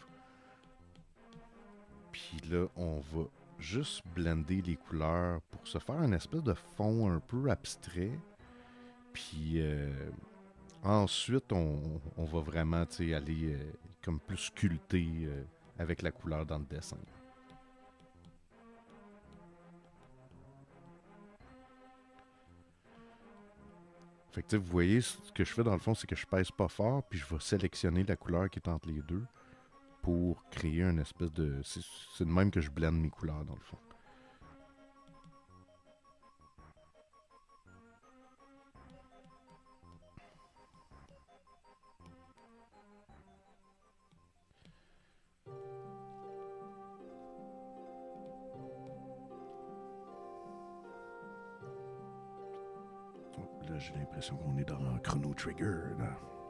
Puis là, on va juste blender les couleurs pour se faire une espèce de fond un peu abstrait. Puis euh, ensuite, on, on va vraiment tu sais, aller euh, comme plus sculpter euh, avec la couleur dans le dessin. Fait que tu sais, vous voyez, ce que je fais dans le fond, c'est que je pèse pas fort, puis je vais sélectionner la couleur qui est entre les deux pour créer une espèce de... C'est, c'est de même que je blende mes couleurs, dans le fond. Oh, là, j'ai l'impression qu'on est dans un Chrono Trigger, là.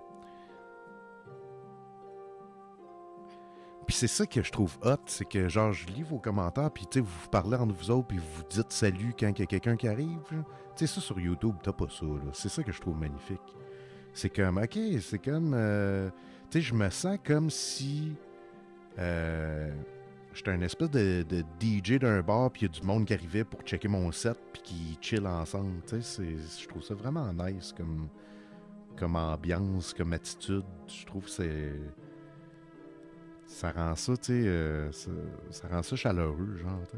Puis c'est ça que je trouve hot, c'est que genre je lis vos commentaires, puis tu sais, vous parlez entre vous autres, puis vous dites salut quand il y a quelqu'un qui arrive. Tu sais, ça sur YouTube, t'as pas ça, là. C'est ça que je trouve magnifique. C'est comme, ok, c'est comme, euh, tu sais, je me sens comme si euh, j'étais un espèce de, de D J d'un bar, puis il y a du monde qui arrivait pour checker mon set, puis qui chill ensemble. Tu sais, je trouve ça vraiment nice comme, comme ambiance, comme attitude. Je trouve que c'est... Ça rend ça, tu sais, euh, ça, ça rend ça chaleureux, genre, tu sais.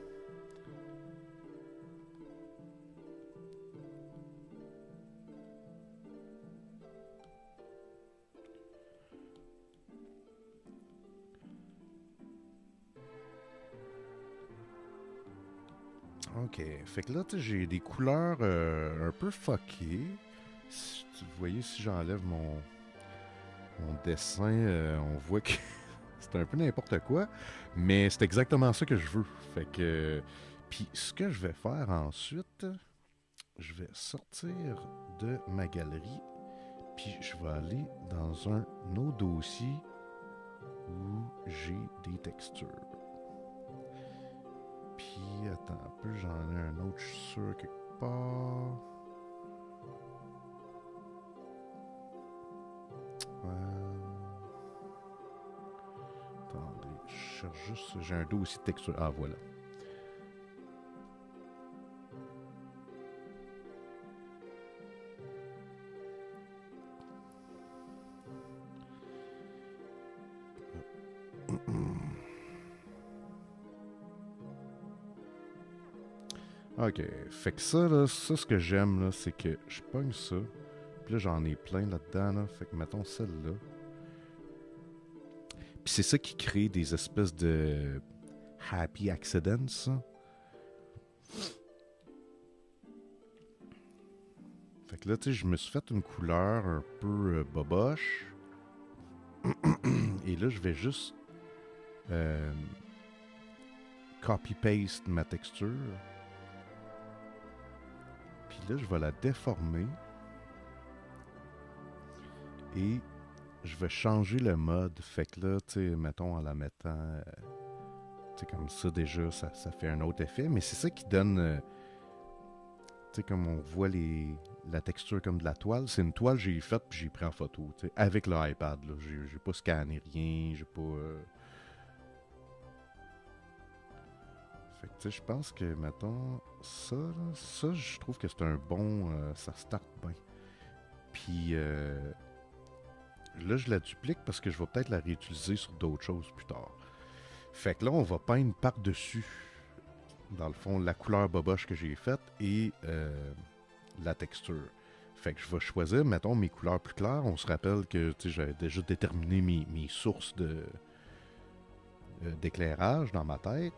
Ok, fait que là, tu sais, j'ai des couleurs euh, un peu fuckées. Si, vous voyez, si j'enlève mon, mon dessin, euh, on voit que c'est un peu n'importe quoi, mais c'est exactement ça que je veux. Fait que, puis ce que je vais faire ensuite, je vais sortir de ma galerie, puis je vais aller dans un autre dossier où j'ai des textures. Puis, attends un peu, j'en ai un autre, je suis sûr, quelque part. Euh... Attendez, je cherche juste, j'ai un dossier de texture. Ah, voilà. Ok, fait que ça, là, ça, ce que j'aime, là, c'est que je pogne ça. Puis là, j'en ai plein là-dedans, là. Fait que mettons celle-là. Puis c'est ça qui crée des espèces de happy accidents, ça. Fait que là, tu sais, je me suis fait une couleur un peu euh, boboche. Et là, je vais juste euh, copy-paste ma texture. Puis là, je vais la déformer. Et je vais changer le mode. Fait que là, tu sais, mettons en la mettant... Euh, tu sais, comme ça, déjà, ça, ça fait un autre effet. Mais c'est ça qui donne... Euh, tu sais, comme on voit les, la texture comme de la toile. C'est une toile que j'ai faite puis j'ai pris en photo, tu sais, avec l'iPad. J'ai, j'ai pas scanné rien, j'ai pas... Euh... Fait que, tu sais, je pense que, mettons, ça, là, ça, je trouve que c'est un bon... Euh, ça start bien. Puis, euh, là, je la duplique parce que je vais peut-être la réutiliser sur d'autres choses plus tard. Fait que là, on va peindre par-dessus, dans le fond, la couleur boboche que j'ai faite et euh, la texture. Fait que je vais choisir, mettons, mes couleurs plus claires. On se rappelle que j'avais déjà déterminé mes, mes sources de, euh, d'éclairage dans ma tête.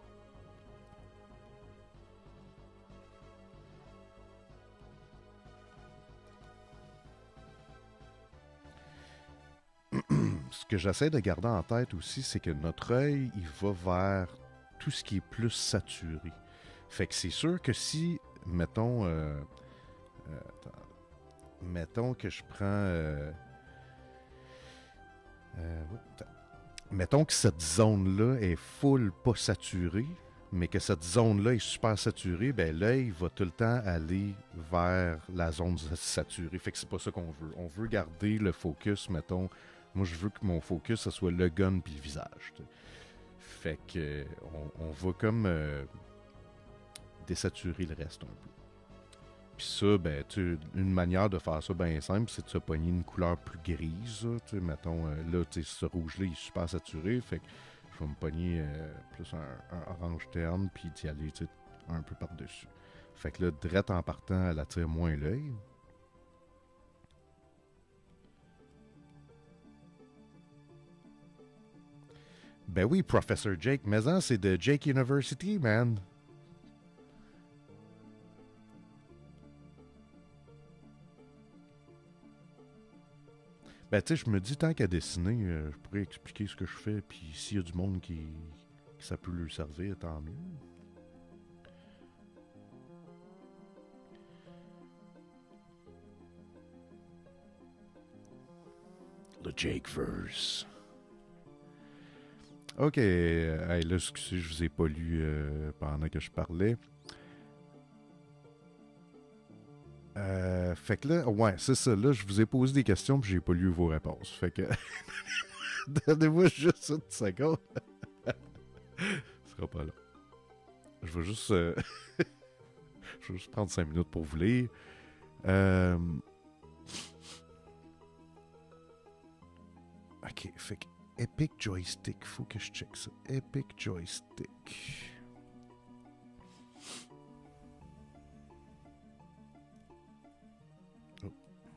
Ce que j'essaie de garder en tête aussi, c'est que notre œil, il va vers tout ce qui est plus saturé. Fait que c'est sûr que si, mettons, euh, euh, mettons que je prends, euh, euh, mettons que cette zone-là est full pas saturée, mais que cette zone-là est super saturée, ben l'œil va tout le temps aller vers la zone saturée. Fait que c'est pas ça qu'on veut. On veut garder le focus, mettons. Moi, je veux que mon focus, ce soit le gun puis le visage. T'sais. Fait que on, on va comme euh, désaturer le reste un peu. Puis ça, ben, tu une manière de faire ça bien simple, c'est de se pogner une couleur plus grise. Tu mettons, euh, là, tu sais, ce rouge-là, il est super saturé. Fait que je vais me pogner euh, plus un, un orange terne, puis d'y aller un peu par-dessus. Fait que là, drette en partant, elle attire moins l'œil. Ben oui, Professor Jake, mais hein, c'est de Jake University, man. Ben tu sais, je me dis, tant qu'à dessiner, euh, je pourrais expliquer ce que je fais, puis s'il y a du monde qui, qui ça peut lui servir, tant mieux. Le Jakeverse. Ok, euh, hey, là, excusez, je vous ai pas lu euh, pendant que je parlais. Euh, fait que là, ouais, c'est ça. Là, je vous ai posé des questions puis j'ai pas lu vos réponses. Fait que. Donnez-moi juste une seconde. Ce sera pas là. Je vais juste. Euh... je vais juste prendre cinq minutes pour vous lire. Euh... Ok, fait que Epic Joystick. Faut que je check ça. Epic Joystick. Oh.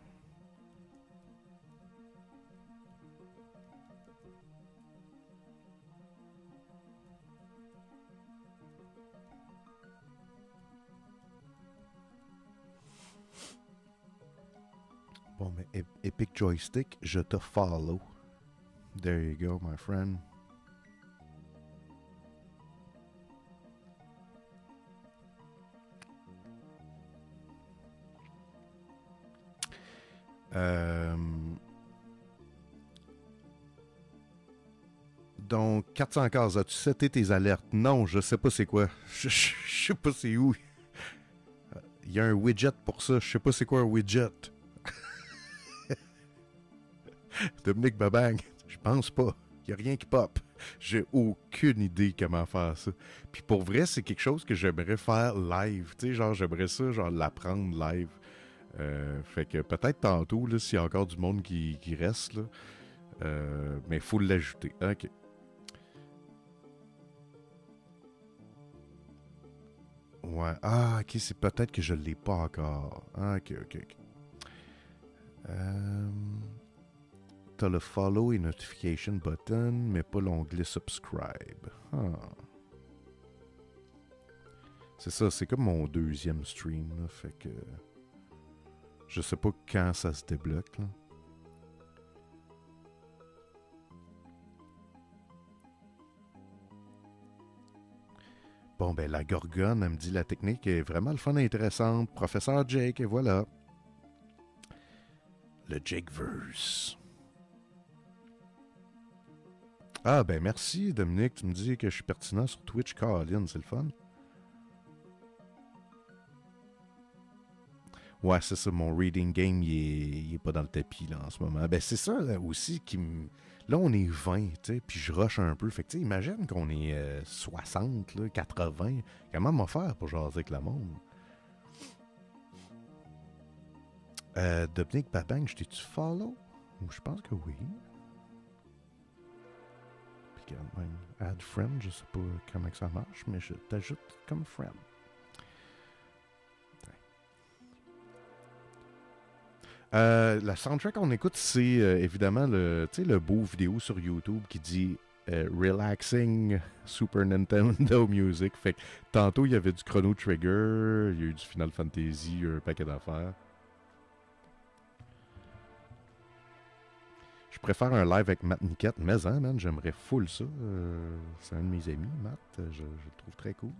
Bon, mais Ep- Epic Joystick, je te follow. There you go, my friend. Euh... Donc, quatre cents cases, as-tu seté tes alertes? Non, je sais pas c'est quoi. Je, je, je sais pas c'est où. Il y a un widget pour ça. Je sais pas c'est quoi un widget. Dominique Babang, je pense pas. Il y a rien qui pop. J'ai aucune idée comment faire ça. Puis pour vrai, c'est quelque chose que j'aimerais faire live. Tu sais, genre, j'aimerais ça, genre, l'apprendre live. Euh, fait que peut-être tantôt, là, s'il y a encore du monde qui, qui reste, là. Euh, mais il faut l'ajouter. OK. Ouais. Ah, ok, c'est peut-être que je l'ai pas encore. Ah, ok, ok, ok. Euh, T'as le follow et notification button, mais pas l'onglet subscribe. Ah. C'est ça, c'est comme mon deuxième stream, là, fait que je sais pas quand ça se débloque, là. Bon, ben, la Gorgone, elle me dit la technique est vraiment le fun et intéressante. Professeur Jake, et voilà. Le Jakeverse. Ah, ben, merci, Dominique. Tu me dis que je suis pertinent sur Twitch. Colin, c'est le fun. Ouais, c'est ça, mon reading game, il est, il est pas dans le tapis, là, en ce moment. Ben, c'est ça, là, aussi, qui me... Là, on est vingt, tu sais, puis je rush un peu. Fait que, tu sais, imagine qu'on est euh, soixante, là, quatre-vingts. Comment m'en faire pour jaser avec le monde? Euh, Dominique Babang, je t'ai-tu follow? Je pense que oui. Puis quand même, add friend, je sais pas comment que ça marche, mais je t'ajoute comme friend. Euh, la soundtrack qu'on écoute, c'est euh, évidemment le, le beau vidéo sur YouTube qui dit euh, Relaxing Super Nintendo Music. Fait que tantôt, il y avait du Chrono Trigger, il y a eu du Final Fantasy, un paquet d'affaires. Je préfère un live avec Matt Niquette, mais hein, man, j'aimerais full ça. Euh, c'est un de mes amis, Matt. Je, je le trouve très cool.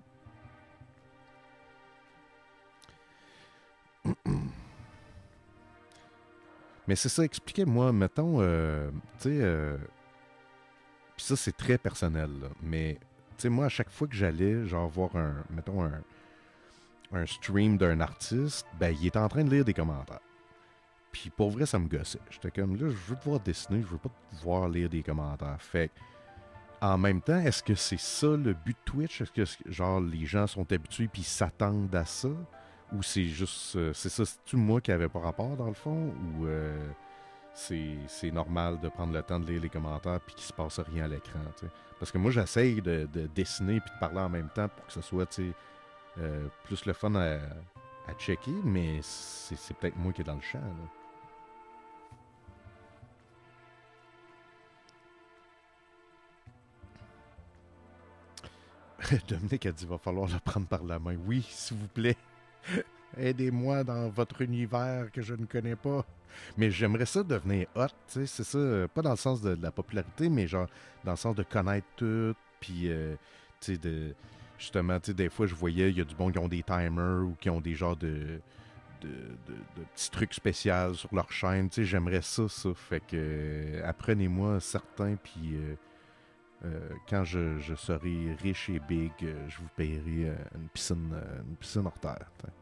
Mais c'est ça, expliquez-moi, mettons, euh, tu sais, euh, puis ça c'est très personnel, là, mais tu sais, moi à chaque fois que j'allais, genre voir un, mettons, un, un stream d'un artiste, ben il est en train de lire des commentaires. Puis pour vrai, ça me gossait. J'étais comme, là, je veux te voir dessiner, je veux pas te voir lire des commentaires. Fait que, en même temps, est-ce que c'est ça le but de Twitch? Est-ce que, genre, les gens sont habitués puis s'attendent à ça? Ou c'est juste, euh, c'est ça, c'est-tu moi qui avait pas rapport dans le fond? Ou euh, c'est, c'est normal de prendre le temps de lire les commentaires puis qu'il se passe rien à l'écran, tu sais? Parce que moi, j'essaye de, de dessiner puis de parler en même temps pour que ce soit, tu sais, euh, plus le fun à, à checker, mais c'est, c'est peut-être moi qui est dans le champ, là. Dominique a dit, il va falloir le prendre par la main. Oui, s'il vous plaît. Aidez-moi dans votre univers que je ne connais pas. Mais j'aimerais ça devenir hot, tu sais, c'est ça, pas dans le sens de, de la popularité, mais genre dans le sens de connaître tout, puis, euh, tu sais, de... Justement, tu sais, des fois, je voyais, il y a du bon qui ont des timers ou qui ont des genres de... De, de, de petits trucs spéciaux sur leur chaîne, tu sais, j'aimerais ça, ça. Fait que, euh, apprenez-moi certains, puis... Euh, Euh, quand je, je serai riche et big, euh, je vous payerai euh, une piscine, euh, une piscine hors terre. T'sais.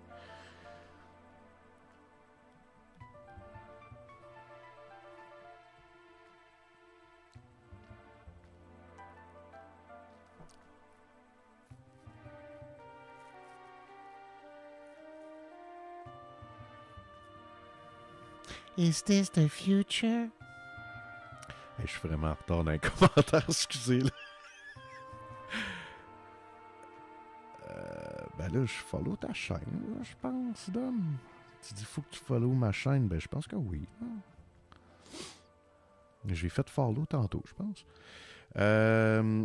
Is this the future? Hey, je suis vraiment en retard dans les commentaires, excusez. Là. Euh, ben là, je follow ta chaîne, là, je pense, Dom. Tu dis, faut que tu follow ma chaîne. Ben, je pense que oui. J'ai fait follow tantôt, je pense. Euh...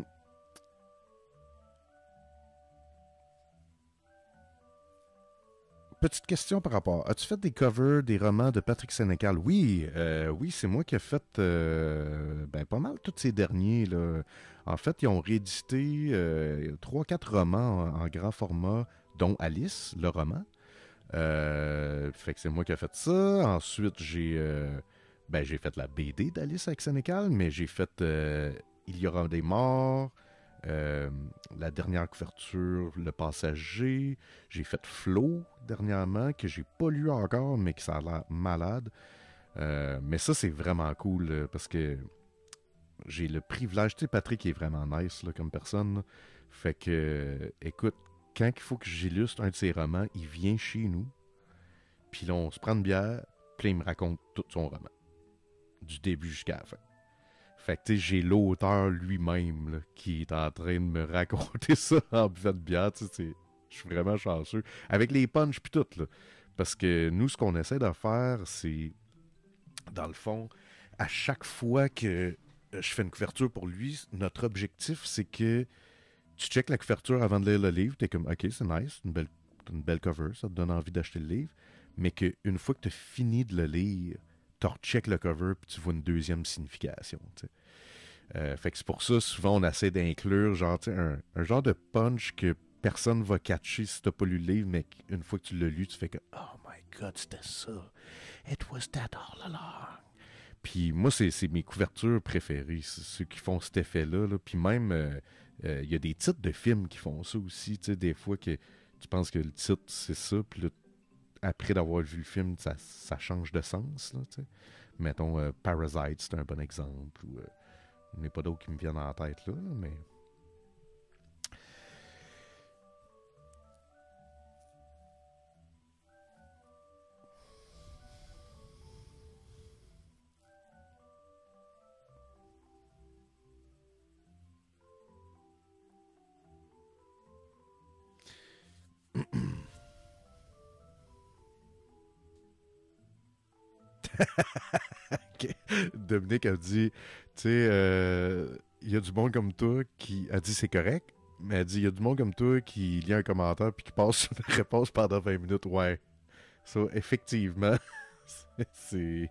Petite question par rapport. As-tu fait des covers des romans de Patrick Sénécal? Oui, euh, oui, c'est moi qui ai fait euh, ben, pas mal tous ces derniers. Là. En fait, ils ont réédité euh, trois quatre romans en, en grand format, dont Alice, le roman. Euh, fait que c'est moi qui ai fait ça. Ensuite, j'ai euh, ben, j'ai fait la B D d'Alice avec Sénécal, mais j'ai fait euh, Il y aura des morts. Euh, la dernière couverture, Le Passager. J'ai fait Flo dernièrement, que j'ai pas lu encore, mais que ça a l'air malade. Euh, mais ça, c'est vraiment cool là, parce que j'ai le privilège. Tu sais, Patrick est vraiment nice là, comme personne. Là. Fait que, euh, écoute, quand il faut que j'illustre un de ses romans, il vient chez nous. Puis là, on se prend une bière. Puis là, il me raconte tout son roman. Du début jusqu'à la fin. Fait que, tu sais, j'ai l'auteur lui-même là, qui est en train de me raconter ça en buvant de bière. Tu sais, Je suis vraiment chanceux. Avec les punchs puis tout, là. Parce que nous, ce qu'on essaie de faire, c'est, dans le fond, à chaque fois que je fais une couverture pour lui, notre objectif, c'est que tu checkes la couverture avant de lire le livre, t'es comme, OK, c'est nice, une belle, une belle cover, ça te donne envie d'acheter le livre, mais qu'une fois que tu as fini de le lire, tu recheckes le cover puis tu vois une deuxième signification, tu sais. Euh, fait que c'est pour ça, souvent, on essaie d'inclure genre, un, un genre de punch que personne va catcher si t'as pas lu le livre, mais une fois que tu l'as lu, tu fais que « Oh my God, c'était ça! It was that all along! » Puis moi, c'est, c'est mes couvertures préférées, c'est ceux qui font cet effet-là. Là. Puis même, il euh, euh, y a des titres de films qui font ça aussi, tu sais, des fois que tu penses que le titre, c'est ça, puis là, après d'avoir vu le film, ça, ça change de sens, là, tu sais. Mettons, euh, Parasite, c'est un bon exemple, ou... Euh, il n'y a pas d'autres qui me viennent en tête là, là mais. Okay. Dominique a dit, tu sais, il euh, y a du monde comme toi qui a dit c'est correct, mais elle dit, il y a du monde comme toi qui lit un commentaire puis qui passe sur une réponse pendant vingt minutes. Ouais, ça, effectivement, c'est...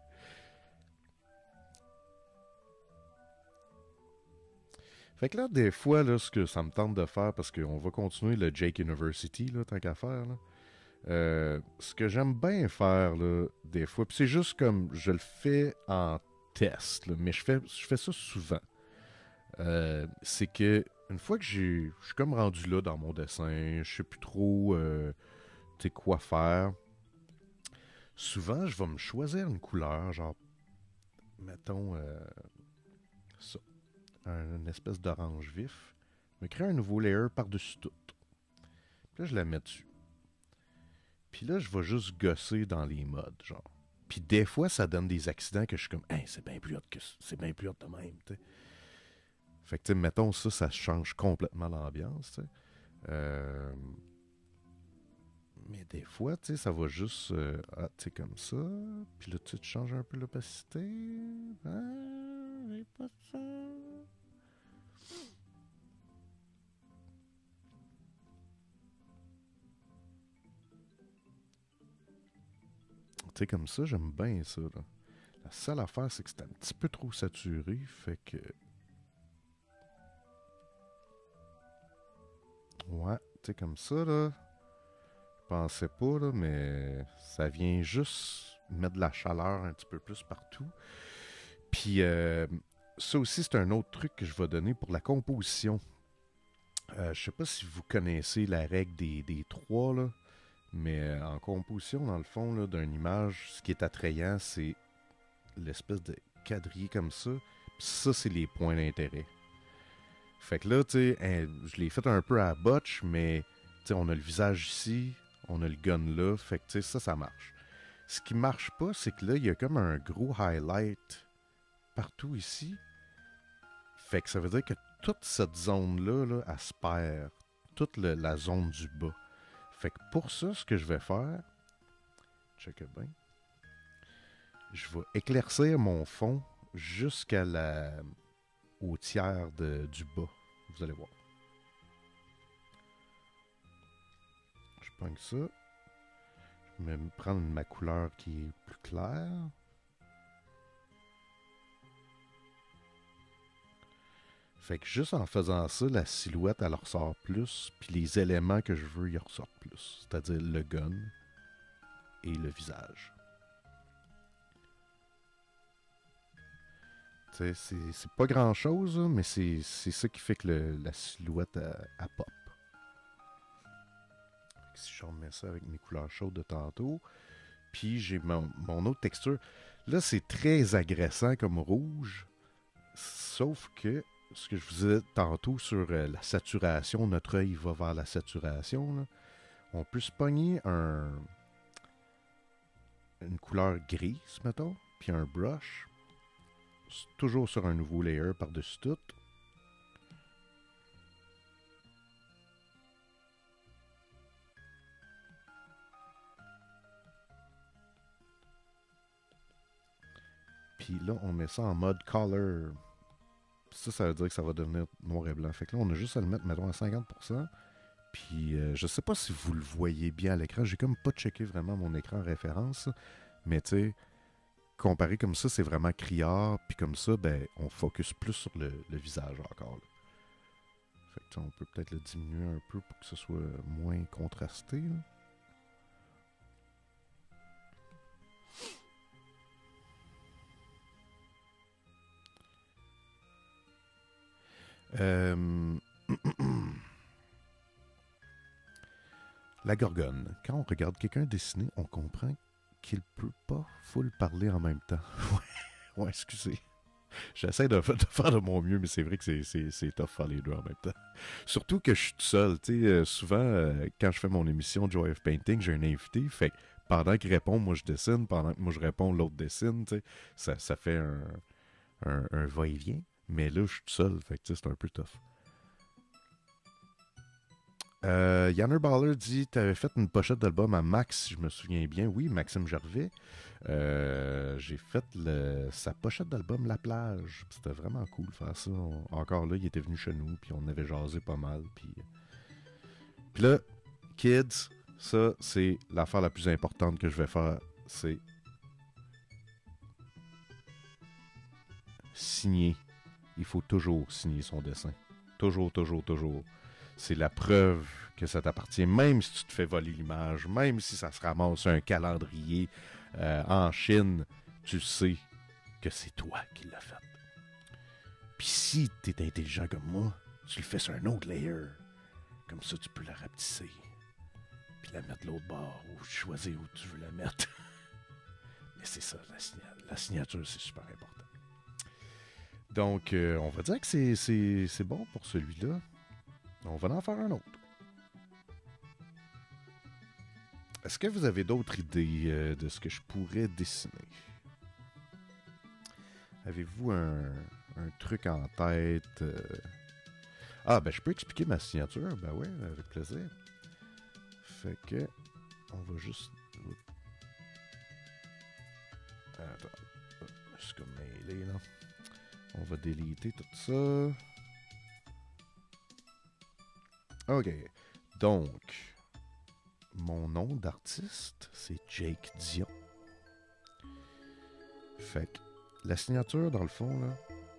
Fait que là, des fois, là, ce que ça me tente de faire, parce qu'on va continuer le Jake University, là, tant qu'à faire, là. Euh, ce que j'aime bien faire, là, des fois, puis c'est juste comme, je le fais en test, là, mais je fais, je fais ça souvent. Euh, c'est que, une fois que j'ai, je suis comme rendu là dans mon dessin, je sais plus trop, euh, tu sais, quoi faire, souvent, je vais me choisir une couleur, genre, mettons, euh, ça, un, une espèce d'orange vif, me créer un nouveau layer par-dessus tout. Puis là, je la mets dessus. Puis là, je vais juste gosser dans les modes, genre. Puis des fois, ça donne des accidents que je suis comme, hey, c'est bien plus hot que c'est bien plus hot de même, tu sais. Fait que, tu sais, mettons ça, ça change complètement l'ambiance, tu sais. Euh... Mais des fois, tu sais, ça va juste, euh, ah, tu sais, comme ça. Puis là, tu changes un peu l'opacité. Ah, j'ai pas ça. Tu sais, comme ça, j'aime bien ça, là. La seule affaire, c'est que c'est un petit peu trop saturé, fait que... Ouais, tu sais, comme ça, là, je pensais pas, là, mais ça vient juste mettre de la chaleur un petit peu plus partout. Puis, euh, ça aussi, c'est un autre truc que je vais donner pour la composition. Euh, je sais pas si vous connaissez la règle des, des trois, là, mais en composition, dans le fond, là, d'une image, ce qui est attrayant, c'est l'espèce de quadrillé comme ça. Puis ça, c'est les points d'intérêt. Fait que là, tu sais, hein, je l'ai fait un peu à botch, mais tu sais, on a le visage ici, on a le gun là, fait que tu sais, ça, ça marche. Ce qui marche pas, c'est que là, il y a comme un gros highlight partout ici. Fait que ça veut dire que toute cette zone-là, là, elle se perd. Toute le, la zone du bas. Fait que pour ça, ce que je vais faire, check bien, je vais éclaircir mon fond jusqu'à la au tiers de, du bas. Vous allez voir. Je prends ça. Je vais me prendre ma couleur qui est plus claire. Fait que juste en faisant ça, la silhouette, elle ressort plus, puis les éléments que je veux, ils ressortent plus. C'est-à-dire le gun et le visage. C'est, c'est pas grand chose, mais c'est ça qui fait que le, la silhouette elle, elle pop. Si je remets ça avec mes couleurs chaudes de tantôt, puis j'ai mon, mon autre texture. Là, c'est très agressant comme rouge, sauf que ce que je vous disais tantôt sur euh, la saturation, notre œil va vers la saturation. Là. On peut se pogner un, une couleur grise, mettons, puis un brush. Toujours sur un nouveau layer par-dessus tout. Puis là, on met ça en mode color. Ça, ça veut dire que ça va devenir noir et blanc. Fait que là, on a juste à le mettre, mettons, à cinquante pour cent. Puis euh, je sais pas si vous le voyez bien à l'écran. J'ai comme pas checké vraiment mon écran référence. Mais tu sais, comparé comme ça, c'est vraiment criard. Puis comme ça, ben, on focus plus sur le, le visage encore. Là. Fait que on peut peut-être le diminuer un peu pour que ce soit moins contrasté. Là. Euh... La gorgone. Quand on regarde quelqu'un dessiner, on comprend qu'il peut pas full parler en même temps. ouais, excusez. J'essaie de, de faire de mon mieux, mais c'est vrai que c'est, c'est, c'est tough faire les deux en même temps. Surtout que je suis tout seul. Tu sais, euh, souvent, euh, quand je fais mon émission Joy of Painting, j'ai un invité. Fait que pendant qu'il répond, moi je dessine. Pendant que moi je réponds, l'autre dessine. Tu sais, ça, ça fait un, un, un va-et-vient. Mais là, je suis tout seul. Fait que c'est un peu tough. Euh, Yanner Baller dit tu avais fait une pochette d'album à Max, si je me souviens bien. Oui, Maxime Gervais. Euh, j'ai fait le, sa pochette d'album La Plage. C'était vraiment cool de faire ça. On, encore là, il était venu chez nous, puis on avait jasé pas mal. Puis, puis là, kids, ça, c'est l'affaire la plus importante que je vais faire. C'est signer. Il faut toujours signer son dessin. Toujours, toujours, toujours. C'est la preuve que ça t'appartient, même si tu te fais voler l'image, même si ça se ramasse sur un calendrier euh, en Chine, tu sais que c'est toi qui l'as fait. Puis si tu es intelligent comme moi, tu le fais sur un autre layer. Comme ça, tu peux la rapetisser. Puis la mettre de l'autre bord, ou choisir où tu veux la mettre. Mais c'est ça, la, signa- la signature, c'est super important. Donc, euh, on va dire que c'est, c'est, c'est bon pour celui-là. On va en faire un autre. Est-ce que vous avez d'autres idées euh, de ce que je pourrais dessiner? Avez-vous un, un truc en tête? euh... Ah, ben je peux expliquer ma signature. Ben ouais, avec plaisir. Fait que, on va juste... Attends, je suis comme mêlé, là. On va déliter tout ça. OK. Donc, mon nom d'artiste, c'est Jake Dion. Fait que la signature, dans le fond, là,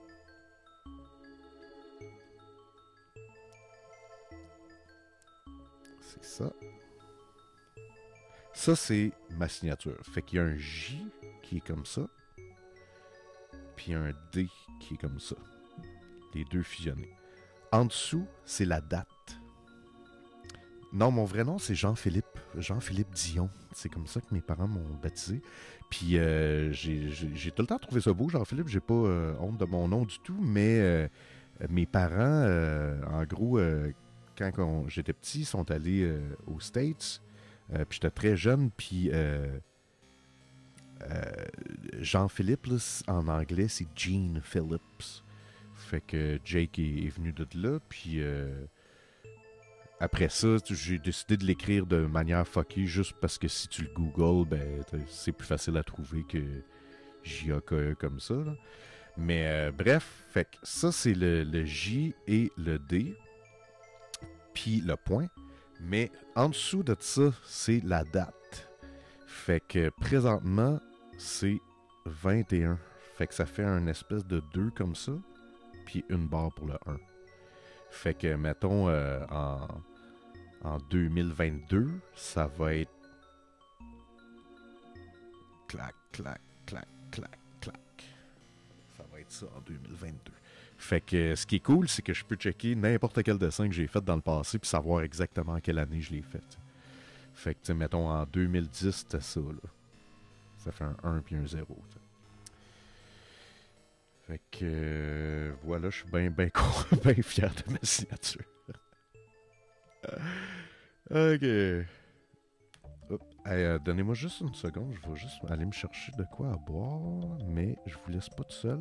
c'est ça. Ça, c'est ma signature. Fait qu'il y a un J qui est comme ça, puis un D qui est comme ça. Les deux fusionnés. En dessous, c'est la date. Non, mon vrai nom, c'est Jean-Philippe. Jean-Philippe Dion. C'est comme ça que mes parents m'ont baptisé. Puis euh, j'ai, j'ai, j'ai tout le temps trouvé ça beau, Jean-Philippe. J'ai pas euh, honte de mon nom du tout, mais euh, mes parents, euh, en gros, euh, quand on, j'étais petit, ils sont allés euh, aux States. Euh, puis j'étais très jeune, puis euh, euh, Jean-Philippe, là, en anglais, c'est Gene Phillips. Fait que Jake est, est venu de là, puis... Euh, Après ça, j'ai décidé de l'écrire de manière fuckée juste parce que si tu le googles, ben, c'est plus facile à trouver que J A K E comme ça. Là. Mais euh, bref, fait que ça, c'est le, le J et le D, puis le point. Mais en dessous de ça, c'est la date. Fait que présentement, c'est vingt et un. Fait que ça fait un espèce de deux comme ça, puis une barre pour le un. Fait que, mettons, euh, en, en deux mille vingt-deux, ça va être clac, clac, clac, clac, clac. Ça va être ça en deux mille vingt-deux. Fait que ce qui est cool, c'est que je peux checker n'importe quel dessin que j'ai fait dans le passé puis savoir exactement quelle année je l'ai fait. Fait que, tu sais, mettons, en deux mille dix, c'était ça, là. Ça fait un un puis un zéro, t'sais. Fait que, euh, voilà, je suis bien, bien bien fier de ma signature. Ok. Hop. Hey, euh, donnez-moi juste une seconde, je vais juste aller me chercher de quoi à boire, mais je vous laisse pas tout seul.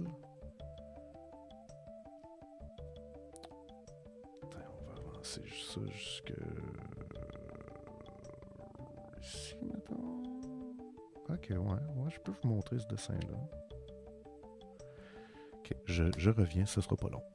Attends, on va avancer ça jusque... ici, mettons. Ok, ouais, ouais, je peux vous montrer ce dessin-là. Je, je reviens, ce sera pas long.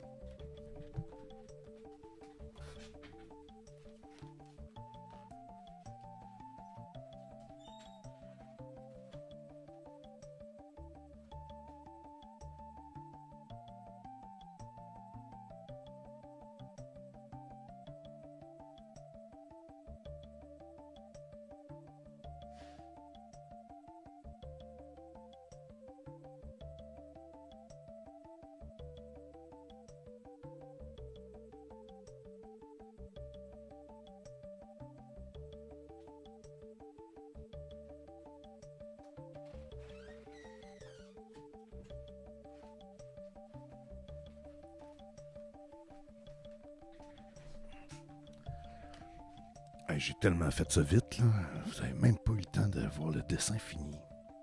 Hey, j'ai tellement fait ça vite, là. Vous avez même pas eu le temps de voir le dessin fini.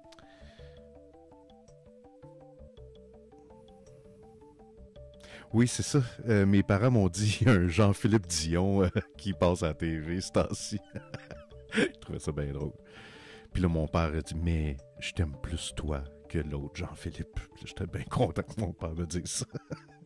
Oui, c'est ça. Euh, mes parents m'ont dit un Jean-Philippe Dion euh, qui passe à la T V ce temps-ci. Je trouvais ça bien drôle. Puis là, mon père a dit « Mais je t'aime plus toi que l'autre Jean-Philippe. » J'étais bien content que mon père me dise ça.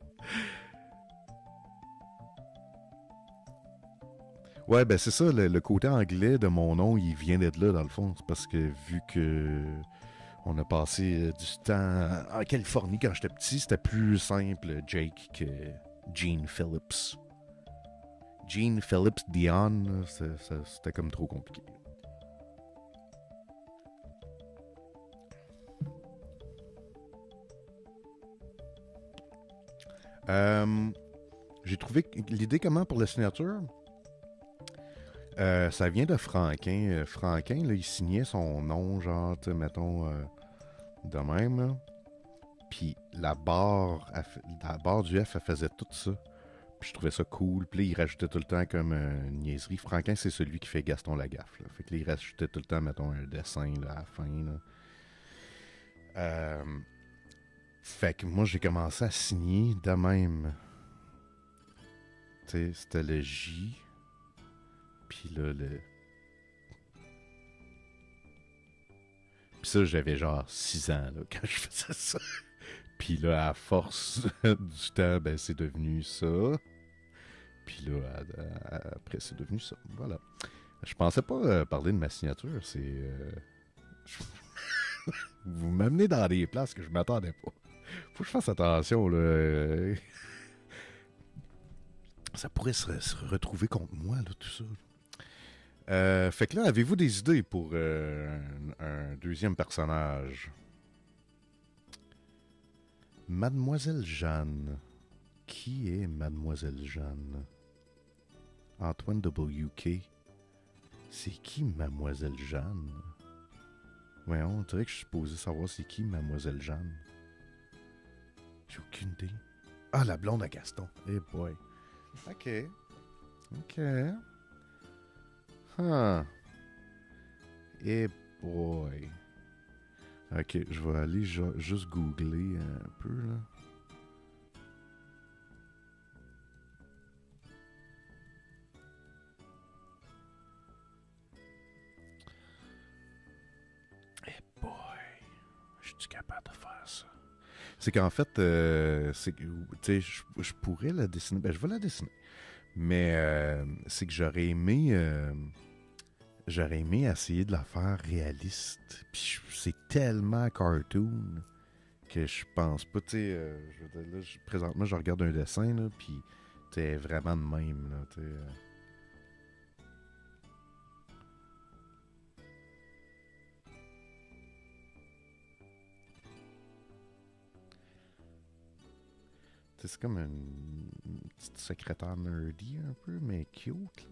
Ouais, ben c'est ça, le, le côté anglais de mon nom, il vient d'être là, dans le fond. C'est parce que vu que on a passé euh, du temps en Californie quand j'étais petit, c'était plus simple, Jake, que Gene Phillips. Gene Phillips Dion, c'est- ça- c'était comme trop compliqué. Euh, j'ai trouvé que- l'idée comment pour la signature. Euh, ça vient de Franquin. Euh, Franquin, là, il signait son nom, genre, tu sais, mettons, euh, de même, là. Puis la barre, elle fa- la barre du F, elle faisait tout ça. Puis je trouvais ça cool. Puis là, il rajoutait tout le temps comme euh, une niaiserie. Franquin, c'est celui qui fait Gaston Lagaffe, là. Fait que là, il rajoutait tout le temps, mettons, un dessin, là, à la fin, là. Euh, fait que moi, j'ai commencé à signer de même. Tu sais, c'était le J. Puis là, le... Puis ça, j'avais genre six ans, là, quand je faisais ça. Puis là, à force du temps, ben, c'est devenu ça. Puis là, à- à- après, c'est devenu ça. Voilà. Je pensais pas euh, parler de ma signature. C'est. euh, je- Vous m'amenez dans des places que je m'attendais pas. Faut que je fasse attention, là. Euh, Ça pourrait se, se retrouver contre moi, là, tout ça. Euh, fait que là, avez-vous des idées pour euh, un, un deuxième personnage? Mademoiselle Jeanne. Qui est Mademoiselle Jeanne? Antoine W K. C'est qui Mademoiselle Jeanne? Ouais, on dirait que je suis supposé savoir c'est qui Mademoiselle Jeanne. J'ai aucune idée. Ah, la blonde à Gaston. Eh hey boy. Ok. Ok. Huh. Eh hey boy. Ok, je vais aller ju- juste googler un peu, là. Eh hey boy. Je suis capable de faire ça. C'est qu'en fait, euh, c'est que, tu sais, je, je pourrais la dessiner. Ben, je vais la dessiner. Mais euh, c'est que j'aurais aimé, euh, j'aurais aimé essayer de la faire réaliste. Puis je- c'est tellement cartoon que je pense pas, tu sais, euh, je veux dire, là, je- présentement, je regarde un dessin, là, puis tu sais, vraiment de même, là, tu sais. euh. Tu sais, c'est comme une, une petite secrétaire nerdy un peu, mais cute, là.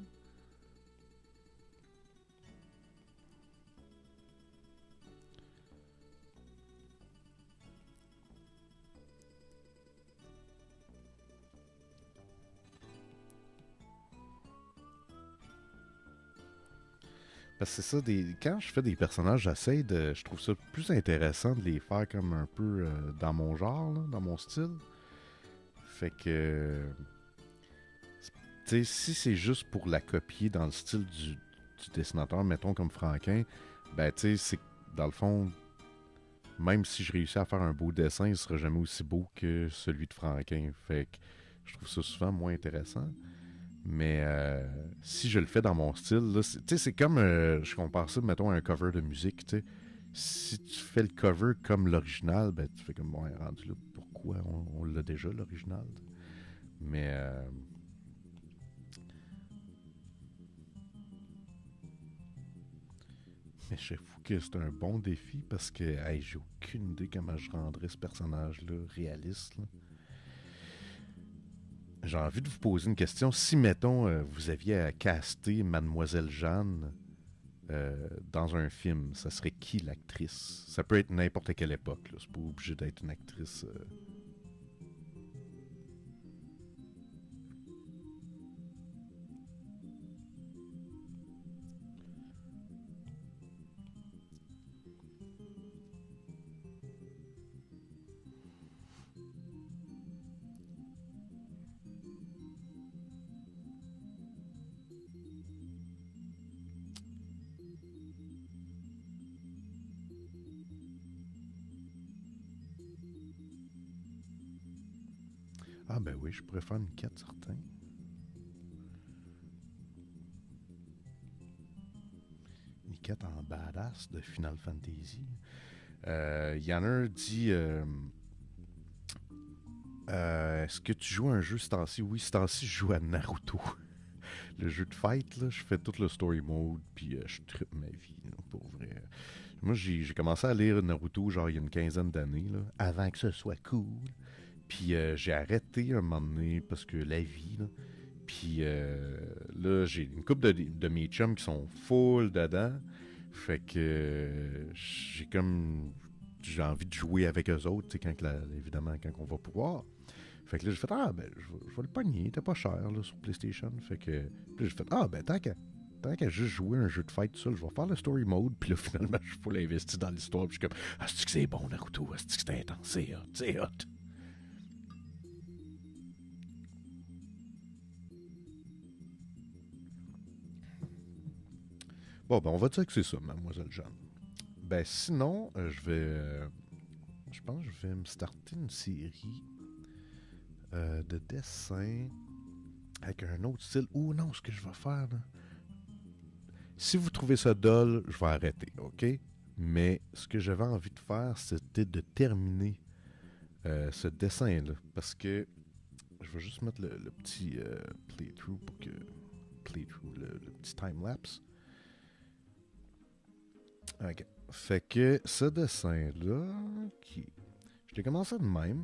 Parce que c'est ça, des, quand je fais des personnages, j'essaie de. Je trouve ça plus intéressant de les faire comme un peu euh, dans mon genre, là, dans mon style. Fait que. Tu sais, si c'est juste pour la copier dans le style du, du dessinateur, mettons comme Franquin, ben tu sais, c'est dans le fond, même si je réussis à faire un beau dessin, il sera jamais aussi beau que celui de Franquin. Fait que je trouve ça souvent moins intéressant. Mais euh, si je le fais dans mon style, là, c'est, tu sais, c'est comme, euh, je compare ça, mettons, à un cover de musique, tu sais. Si tu fais le cover comme l'original, ben tu fais comme, bon, rendu là, pourquoi on, on l'a déjà, l'original? Mais, euh, mais j'avoue que c'est un bon défi parce que, hey, j'ai aucune idée comment je rendrais ce personnage-là réaliste, là. J'ai envie de vous poser une question. Si, mettons, euh, vous aviez à caster Mademoiselle Jeanne euh, dans un film, ça serait qui l'actrice? Ça peut être n'importe quelle époque, là. C'est pas obligé d'être une actrice. euh. Ah ben oui, je pourrais faire une quête, certain. Une quête en badass de Final Fantasy. Euh, Yanner dit... euh, euh, Est-ce que tu joues à un jeu ce temps-ci? Oui, ce temps-ci, je joue à Naruto. Le jeu de fight, là, je fais tout le story mode, puis euh, je trippe ma vie, là, pour vrai. Moi, j'ai, j'ai commencé à lire Naruto, genre, il y a une quinzaine d'années, là, avant que ce soit cool. Puis euh, j'ai arrêté un moment donné, parce que la vie, là. Puis euh, là, j'ai une couple de, de mes chums qui sont full dedans. Fait que euh, j'ai comme... J'ai envie de jouer avec eux autres, tu sais, quand, la- évidemment, quand on va pouvoir. Fait que là, j'ai fait, ah, ben, je vais, je vais le pogner, t'es pas cher, là, sur PlayStation. Fait que, puis là, j'ai fait, ah, ben, tant qu'à, tant qu'à juste jouer un jeu de fight tout seul, je vais faire le story mode. Puis là, finalement, je suis full investi dans l'histoire. Puis je suis comme, ah, c'est-tu que c'est bon, Naruto? Ah, c'est-tu que c'est intense? C'est hot, c'est hot. Bon, ben, on va dire que c'est ça, Mademoiselle Jeanne. Ben, sinon, euh, je vais. euh, je pense que je vais me starter une série euh, de dessins avec un autre style. Ou non, ce que je vais faire, là. Si vous trouvez ça dull, je vais arrêter, OK? Mais ce que j'avais envie de faire, c'était de terminer euh, ce dessin-là. Parce que je vais juste mettre le, le petit euh, playthrough pour que. Playthrough, le, le petit time-lapse. OK. Fait que ce dessin-là, qui. Je l'ai commencé de même.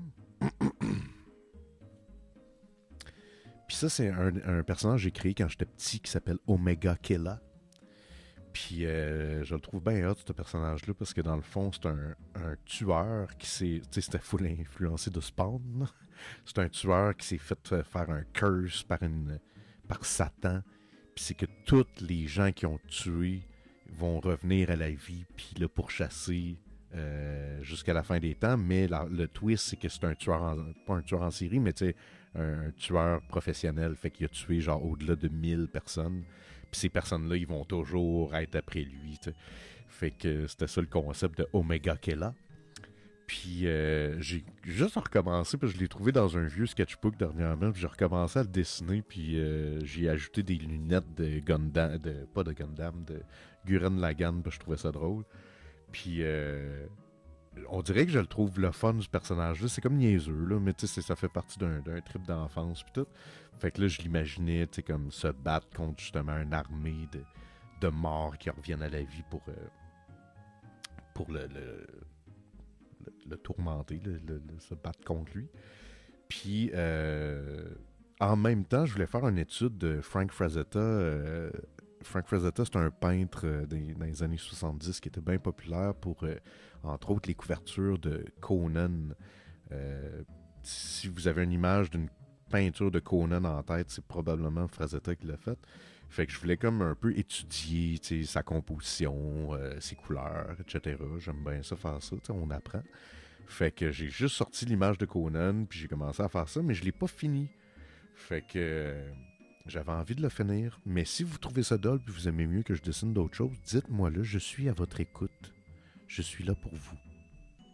Puis ça, c'est un, un personnage que j'ai créé quand j'étais petit qui s'appelle Omega Killa. Puis euh, je le trouve bien hot, ce personnage-là, parce que dans le fond, c'est un, un tueur qui s'est. Tu sais, c'était full influencé de Spawn, là. C'est un tueur qui s'est fait euh, faire un curse par, une, par Satan. Puis c'est que tous les gens qui ont tué vont revenir à la vie, puis le pourchasser euh, jusqu'à la fin des temps. Mais la- le twist, c'est que c'est un tueur, en, pas un tueur en série, mais tu sais, un, un tueur professionnel. Fait qu'il a tué genre au-delà de mille personnes. Puis ces personnes-là, ils vont toujours être après lui, tu sais. Fait que c'était ça le concept de Omega Killa. Puis euh, j'ai juste recommencé, parce que je l'ai trouvé dans un vieux sketchbook dernièrement, puis j'ai recommencé à le dessiner, puis euh, j'ai ajouté des lunettes de Gundam, de, pas de Gundam, de Gurren Lagann, parce que je trouvais ça drôle. Puis euh, on dirait que je le trouve le fun du personnage-là, c'est comme niaiseux, là, mais tu sais, c'est- ça fait partie d'un, d'un trip d'enfance, puis tout. Fait que là, je l'imaginais, tu sais, comme se battre contre justement une armée de, de morts qui reviennent à la vie pour, euh, pour le, le, le, le tourmenter, le, le- le- se battre contre lui. Puis, euh, en même temps, je voulais faire une étude de Frank Frazetta. euh, Frank Frazetta, c'est un peintre euh, des- dans les années soixante-dix qui était bien populaire pour, euh, entre autres, les couvertures de Conan. Euh, si vous avez une image d'une peinture de Conan en tête, c'est probablement Frazetta qui l'a fait. Fait que je voulais comme un peu étudier, tu sais, sa composition, euh, ses couleurs, et cetera. J'aime bien ça faire ça, tu sais, on apprend. Fait que j'ai juste sorti l'image de Conan, puis j'ai commencé à faire ça, mais je l'ai pas fini. Fait que euh, j'avais envie de le finir. Mais si vous trouvez ça dull, puis vous aimez mieux que je dessine d'autres choses, dites-moi là, je suis à votre écoute. Je suis là pour vous.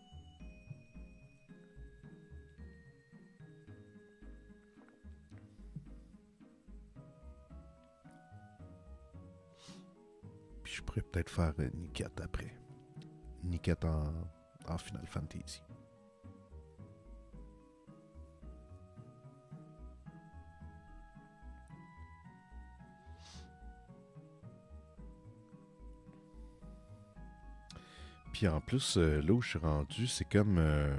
je pourrais peut-être faire euh, Niket après. Niket en, en Final Fantasy. Puis en plus, euh, là où je suis rendu, c'est comme... Euh,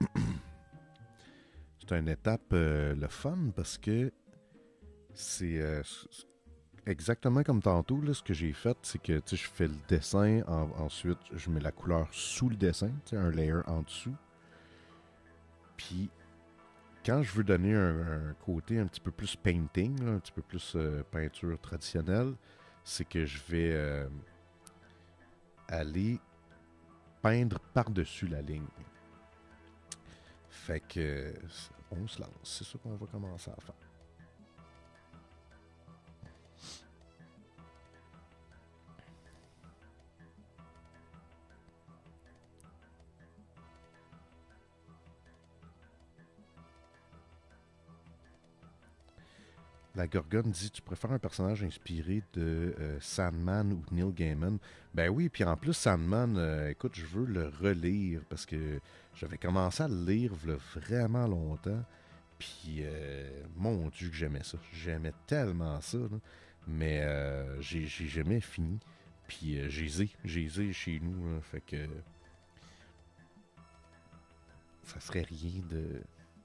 c'est une étape euh, le fun parce que c'est euh, exactement comme tantôt. Là, ce que j'ai fait, c'est que je fais le dessin, en, ensuite je mets la couleur sous le dessin, un layer en dessous. Puis quand je veux donner un, un côté un petit peu plus painting, là, un petit peu plus euh, peinture traditionnelle, c'est que je vais euh, aller peindre par-dessus la ligne. Fait que on se lance. C'est ça qu'on va commencer à faire. La Gorgone dit, tu préfères un personnage inspiré de euh, Sandman ou Neil Gaiman? Ben oui, puis en plus, Sandman, euh, écoute, je veux le relire parce que j'avais commencé à le lire il y a vraiment longtemps. Puis, euh, mon Dieu que j'aimais ça. J'aimais tellement ça. Là. Mais euh, j'ai, j'ai jamais fini. Puis, euh, j'ai zé, j'ai zé chez nous. Là, fait que ça serait rien de...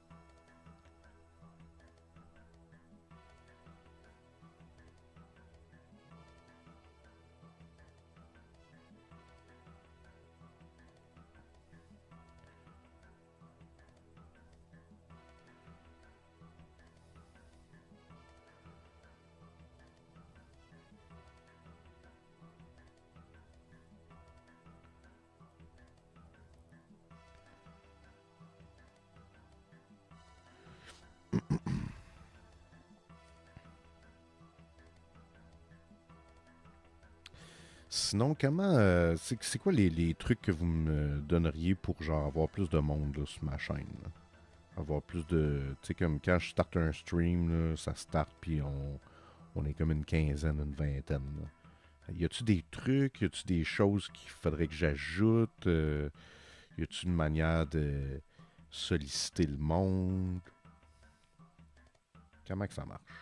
Sinon, comment... euh, c'est, c'est quoi les, les trucs que vous me donneriez pour genre avoir plus de monde là, sur ma chaîne? Là? Avoir plus de... Tu sais, comme quand je starte un stream, là, ça start, puis on, on est comme une quinzaine, une vingtaine. Là. Y a-tu des trucs, y a-tu des choses qu'il faudrait que j'ajoute? Euh, y a-tu une manière de solliciter le monde? Comment que ça marche?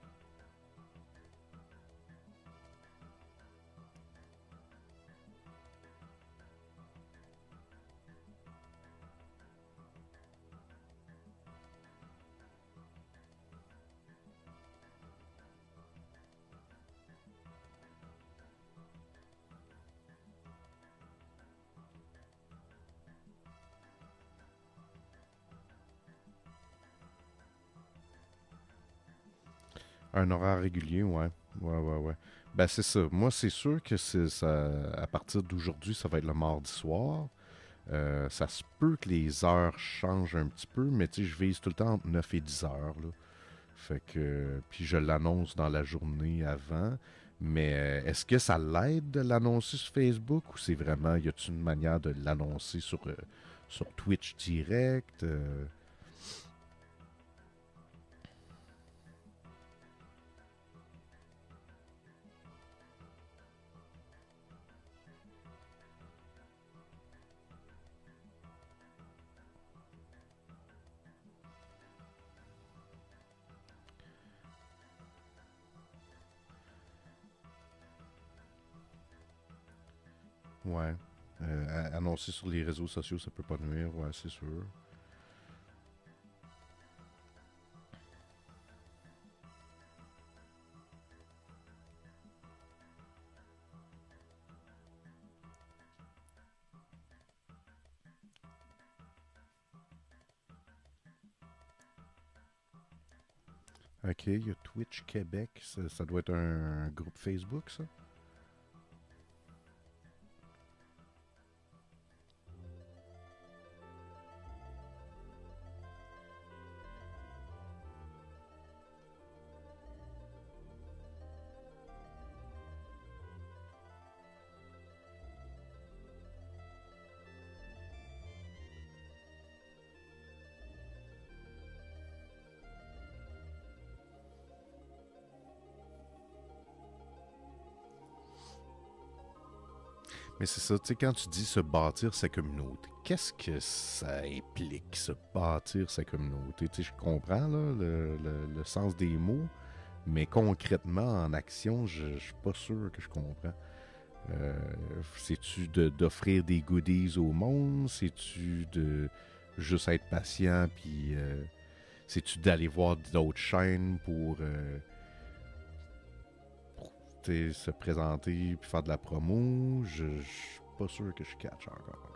Un horaire régulier, ouais. Ouais, ouais, ouais. Ben, c'est ça. Moi, c'est sûr que c'est ça, à partir d'aujourd'hui, ça va être le mardi soir. Euh, ça se peut que les heures changent un petit peu, mais tu sais, je vise tout le temps entre neuf et dix heures. Là. Fait que. Puis je l'annonce dans la journée avant. Mais euh, est-ce que ça l'aide de l'annoncer sur Facebook ou c'est vraiment. Y a-t-il une manière de l'annoncer sur, euh, sur Twitch direct? Euh, ouais. Euh, a- annoncer sur les réseaux sociaux, ça peut pas nuire, ouais, c'est sûr. Ok, il y a Twitch Québec. Ça, ça doit être un, un groupe Facebook, ça? Mais c'est ça, tu sais, quand tu dis se bâtir sa communauté, qu'est-ce que ça implique, se bâtir sa communauté? Tu sais, je comprends là, le, le, le sens des mots, mais concrètement, en action, je, je suis pas sûr que je comprends. Euh, C'est-tu de- d'offrir des goodies au monde? C'est-tu de juste être patient? Puis euh, c'est-tu d'aller voir d'autres chaînes pour, euh, pour tu sais, se présenter puis faire de la promo? Je je suis pas sûr que je catch encore.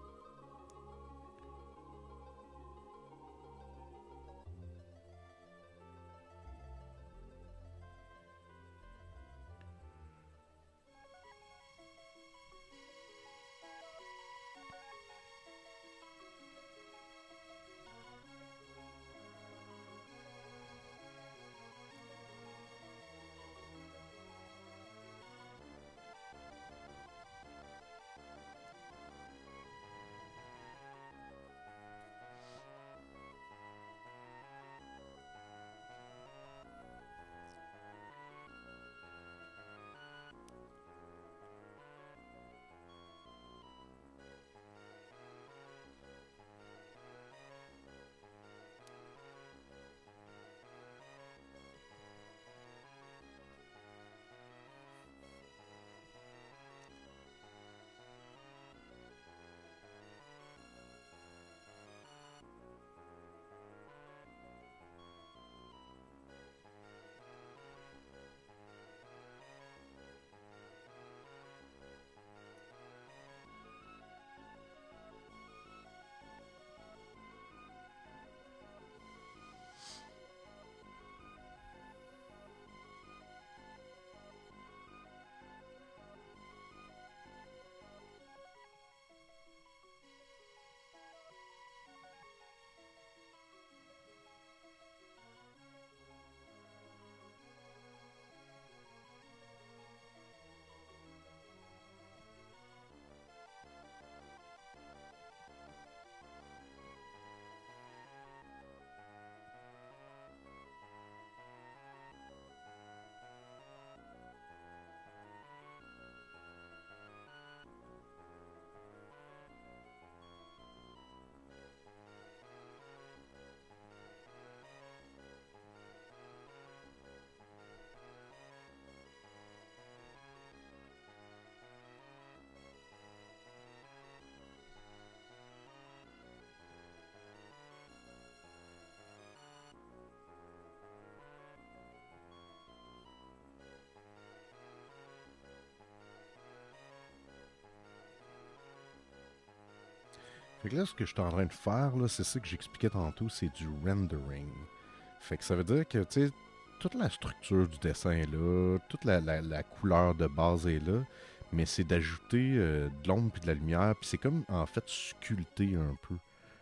Fait que là, ce que je suis en train de faire, là, c'est ça que j'expliquais tantôt, c'est du rendering. Fait que ça veut dire que, tu sais, toute la structure du dessin est là, toute la, la- la couleur de base est là, mais c'est d'ajouter euh, de l'ombre puis de la lumière, puis c'est comme, en fait, sculpter un peu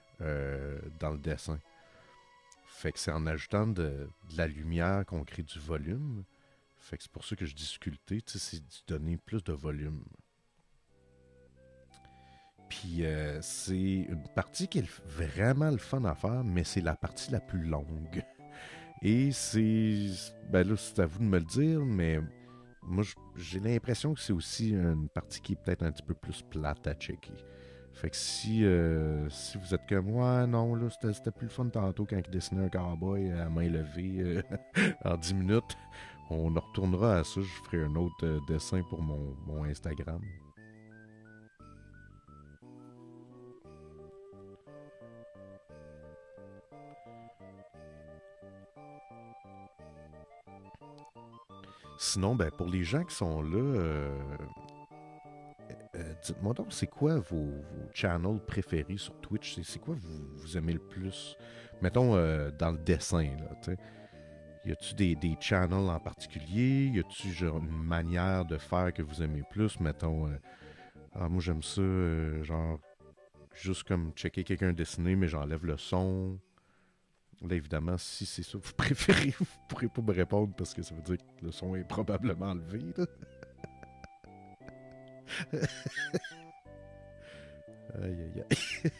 euh, dans le dessin. Fait que c'est en ajoutant de, de la lumière qu'on crée du volume. Fait que c'est pour ça que je dis sculpter, tu sais, c'est de donner plus de volume. Puis euh, c'est une partie qui est vraiment le fun à faire, mais c'est la partie la plus longue. Et c'est. Ben là, c'est à vous de me le dire, mais moi, j'ai l'impression que c'est aussi une partie qui est peut-être un petit peu plus plate à checker. Fait que si, euh, si vous êtes comme moi, non, là, c'était, c'était plus le fun tantôt quand il dessinait un cowboy à main levée euh, en dix minutes, on en retournera à ça. Je ferai un autre euh, dessin pour mon, mon Instagram. Sinon, ben, pour les gens qui sont là, euh, euh, dites-moi donc, c'est quoi vos, vos channels préférés sur Twitch? C'est, c'est quoi vous, vous aimez le plus? Mettons, euh, dans le dessin, là, tu sais. Y a-tu des, des channels en particulier? Y a-tu genre une manière de faire que vous aimez plus? Mettons, euh, ah, moi j'aime ça, euh, genre, juste comme checker quelqu'un dessiner, mais j'enlève le son. Là, évidemment, si c'est ça que vous préférez, vous pourrez pas me répondre parce que ça veut dire que le son est probablement enlevé, là. Aïe, aïe, aïe.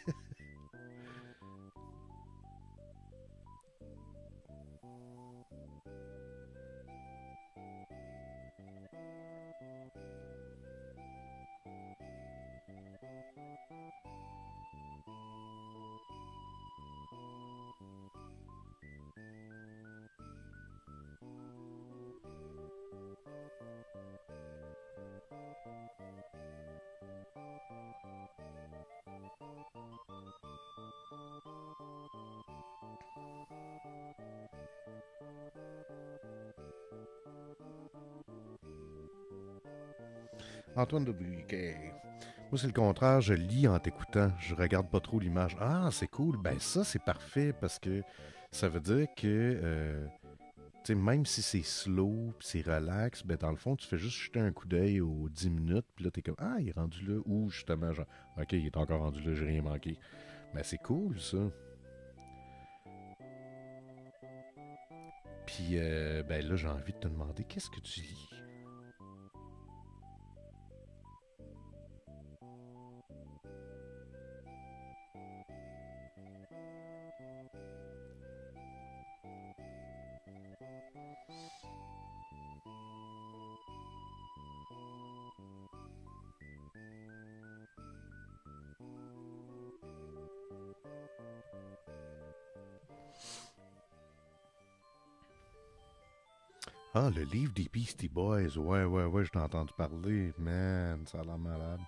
Antoine de Briquet. Moi, c'est le contraire, je lis en t'écoutant. Je regarde pas trop l'image. Ah, c'est cool. Ben ça, c'est parfait parce que ça veut dire que, euh, tu sais, même si c'est slow pis c'est relax, ben dans le fond, tu fais juste jeter un coup d'œil aux dix minutes, puis là, t'es comme, ah, il est rendu là. Ou justement, genre, ok, il est encore rendu là, j'ai rien manqué. Ben c'est cool, ça. Puis, euh, ben là, j'ai envie de te demander, qu'est-ce que tu lis? Ah, le livre des Beastie Boys. Ouais, ouais, ouais, je t'ai entendu parler. Man, ça a l'air malade.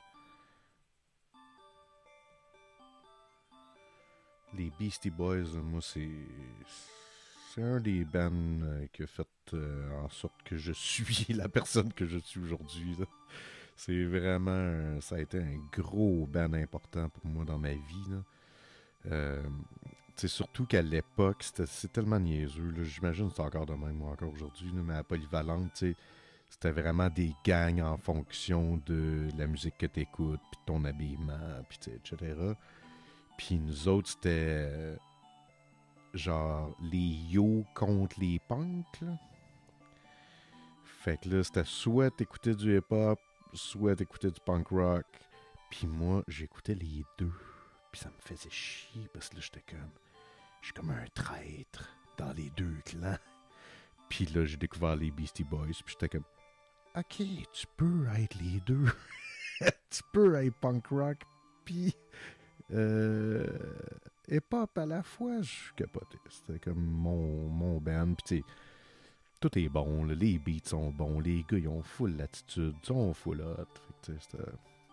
Les Beastie Boys, moi, c'est. C'est un des bands euh, qui a fait euh, en sorte que je suis la personne que je suis aujourd'hui. Là. C'est vraiment. un- Ça a été un gros band important pour moi dans ma vie. Là. Euh, tu sais, surtout qu'à l'époque, c'était c'est tellement niaiseux. Là. J'imagine que c'est encore de même, moi, encore aujourd'hui. là, Mais à Polyvalente, tu sais, c'était vraiment des gangs en fonction de la musique que t'écoutes, puis de ton habillement, puis tu sais, et cetera. Puis nous autres, c'était euh, genre les yo contre les punks. Là. Fait que là, c'était soit t'écoutais du hip-hop, soit t'écoutais du punk rock. Puis moi, j'écoutais les deux. Puis ça me faisait chier parce que là, j'étais comme. Je suis comme un traître dans les deux clans. Puis là, j'ai découvert les Beastie Boys. Puis j'étais comme. Ok, tu peux être les deux. Tu peux être punk rock. Puis. Euh, hip-hop à la fois, je suis capoté. C'était comme mon, mon band. Puis tu sais, tout est bon. Là, les beats sont bons. Les gars, ils ont full l'attitude. Ils sont full hot. Fait que tu sais, c'était.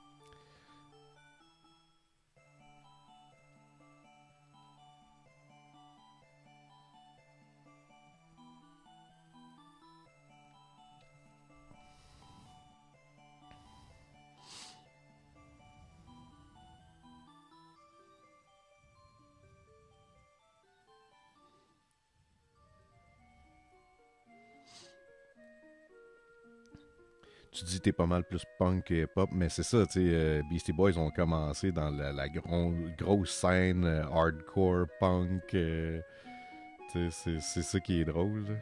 Tu dis t'es pas mal plus punk que hip-hop, mais c'est ça, tu sais, euh, Beastie Boys ont commencé dans la, la gros- grosse scène euh, hardcore punk. euh, tu sais, c'est c'est ça qui est drôle. là.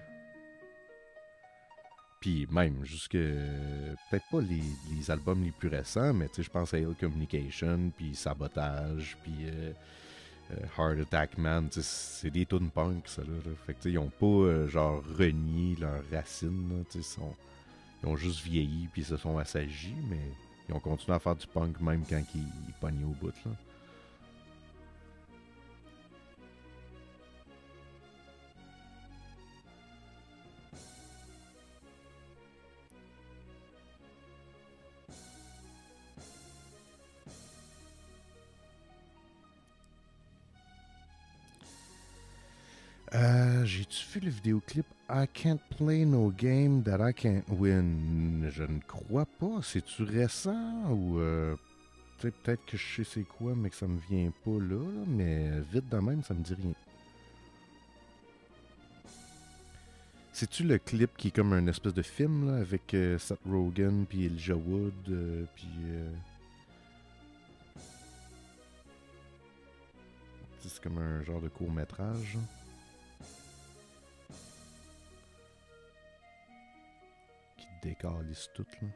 Puis même, jusque. euh, Peut-être pas les, les albums les plus récents, mais tu sais, je pense à Ill Communication, puis Sabotage, puis euh, euh, Heart Attack Man, tu sais, c'est des tunes punk, ça là. là. Fait que tu sais, ils ont pas euh, genre renié leurs racines, là, tu sais, ils sont- ils ont juste vieilli puis ils se sont assagis, mais ils ont continué à faire du punk même quand ils, ils pognaient au bout. Là. Euh, J'ai-tu vu le vidéoclip I can't play no game that I can't win? Je ne crois pas. C'est-tu récent ou euh, tu sais, peut-être que je sais c'est quoi, mais que ça me vient pas là, là, mais vite de même, ça me dit rien. C'est-tu le clip qui est comme un espèce de film là, avec euh, Seth Rogen puis Elijah Wood euh, puis euh, c'est comme un genre de court métrage qui décalisse tout là.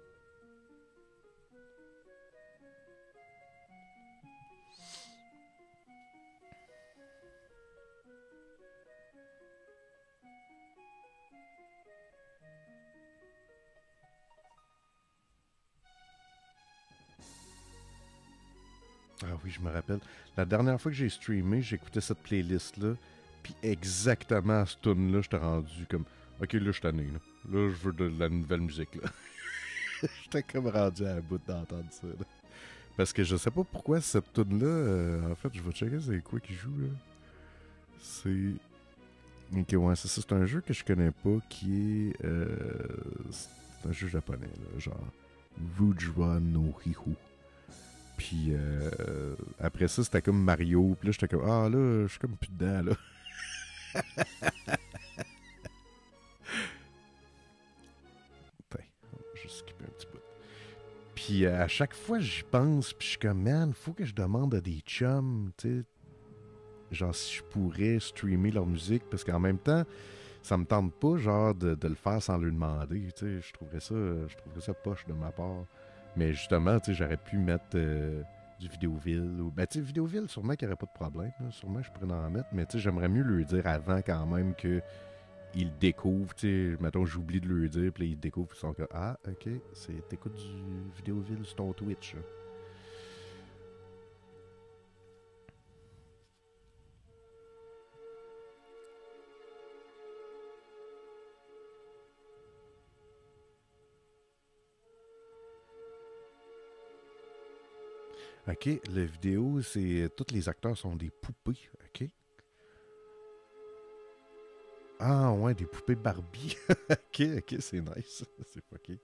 Ah oui, je me rappelle. La dernière fois que j'ai streamé, j'écoutais cette playlist-là. Puis exactement à ce tune-là, j'étais rendu comme. Ok, là, je suis tanné. Là. Là, je veux de la nouvelle musique. Là. J'étais comme rendu à bout d'entendre ça. Là. Parce que je sais pas pourquoi cette tune-là. euh, en fait, je vais checker c'est quoi qui joue. là. C'est. Ok, ouais, c'est ça. C'est un jeu que je connais pas qui est. Euh, c'est un jeu japonais, là, genre Vujra no Hihu. Puis euh, après ça, c'était comme Mario. Puis là, j'étais comme, ah là, je suis comme plus dedans, là. Putain, on va juste skipper un petit bout. Puis euh, à chaque fois, j'y pense, puis je suis comme, man, faut que je demande à des chums, tu sais, genre si je pourrais streamer leur musique, parce qu'en même temps, ça me tente pas, genre, de, de le faire sans lui demander, tu sais, je trouverais ça, je trouverais ça poche de ma part. Mais justement, tu sais, j'aurais pu mettre euh, du Vidéoville, ou, ben, tu sais, Vidéoville, sûrement qu'il n'y aurait pas de problème, là, sûrement je pourrais en mettre, mais tu sais, j'aimerais mieux lui dire avant quand même que il découvre, tu sais, mettons, j'oublie de lui dire, puis là, il découvre, puis ils sont comme, ah, ok, c'est, t'écoutes du Vidéoville sur ton Twitch, là. Ok, la vidéo, c'est, tous les acteurs sont des poupées, ok. Ah, ouais, des poupées Barbie. Ok, ok, c'est nice, c'est fucké.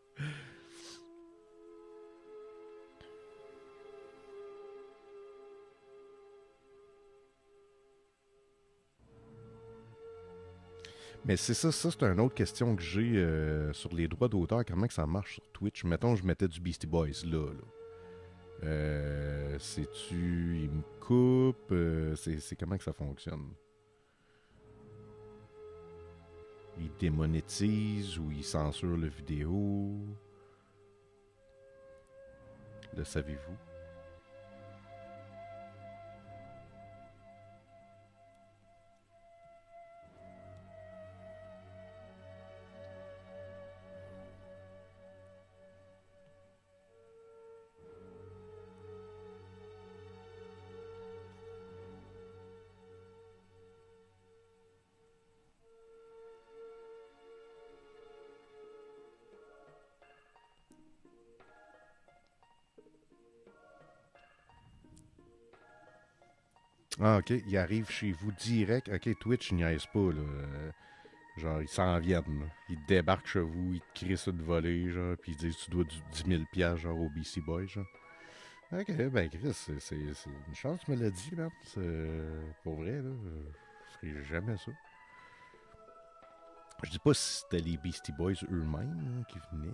Mais c'est ça, ça c'est une autre question que j'ai euh, sur les droits d'auteur, comment que ça marche sur Twitch. Mettons, je mettais du Beastie Boys là, là. Euh, c'est-tu, il me coupe, euh, c'est, c'est comment que ça fonctionne? Il démonétise ou il censure la vidéo? Le savez-vous? Ah, ok, il arrive chez vous direct. Ok, Twitch, il niaise pas, là. Euh, Genre, ils s'en viennent, là. Ils débarquent chez vous, ils te crient ça de voler, genre, puis ils disent tu dois du dix mille piastres, genre, au B C Boy, genre. Ok, ben, Chris, c'est, c'est, c'est une chance, tu me l'as dit, man. C'est, pour vrai, là, je ferais jamais ça. Je dis pas si c'était les Beastie Boys eux-mêmes là, qui venaient.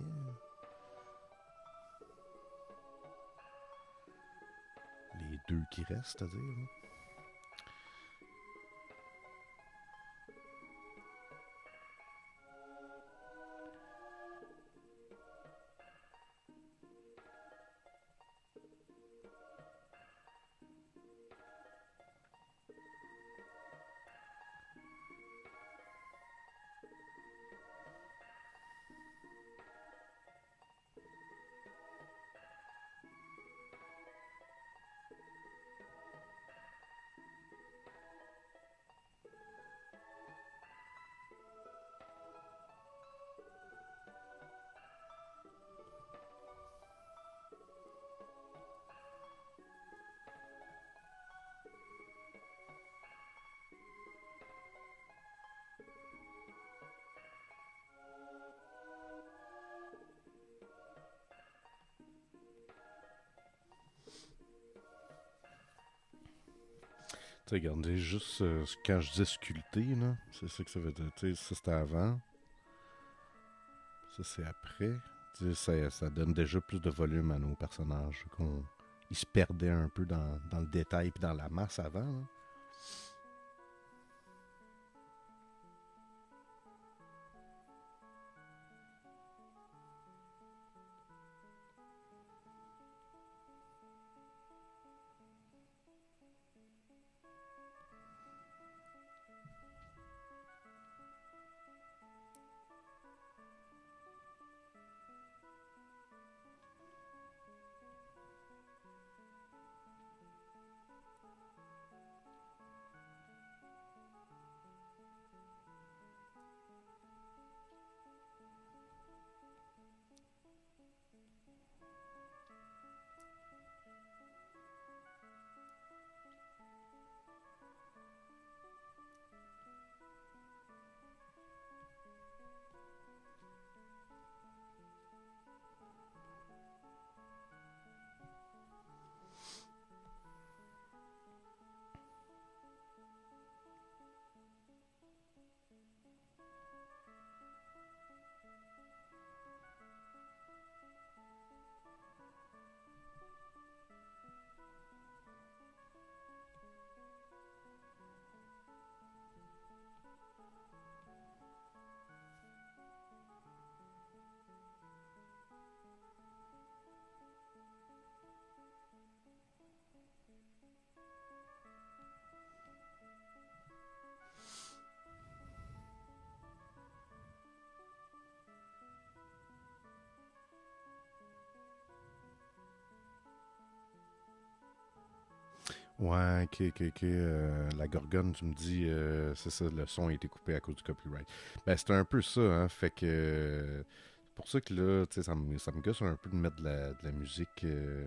Les deux qui restent, c'est-à-dire. Là. Tu sais, regardez, juste euh, quand je dis sculpté, là, c'est ça que ça veut dire. Tu sais, ça c'était avant, ça c'est après. Tu sais, ça, ça donne déjà plus de volume à nos personnages. Qu'on, ils se perdaient un peu dans, dans le détail et dans la masse avant. Là. Ouais, ok, ok, ok. euh, la gorgone, tu me dis, euh, c'est ça, le son a été coupé à cause du copyright. Ben, c'était un peu ça, hein. Fait que. euh, C'est pour ça que là, tu sais, ça me, ça me gosse un peu de mettre de la, de la musique euh,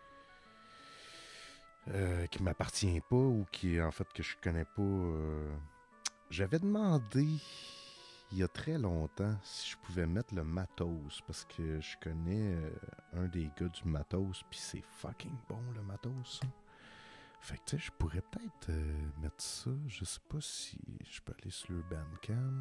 euh, qui m'appartient pas ou qui, en fait, que je connais pas. euh. J'avais demandé il y a très longtemps si je pouvais mettre le matos parce que je connais euh, un des gars du matos, puis c'est fucking bon le matos, ça. Fait que tu sais, je pourrais peut-être euh, mettre ça. Je sais pas si je peux aller sur le Bandcamp.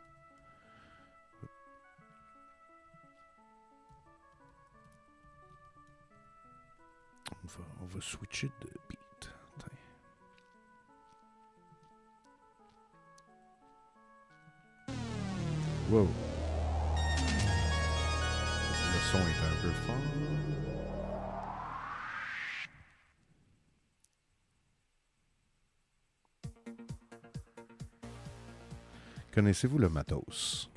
On va, on va switcher de beat. Attends. Wow. Le son est un peu fort. Connaissez-vous le matos?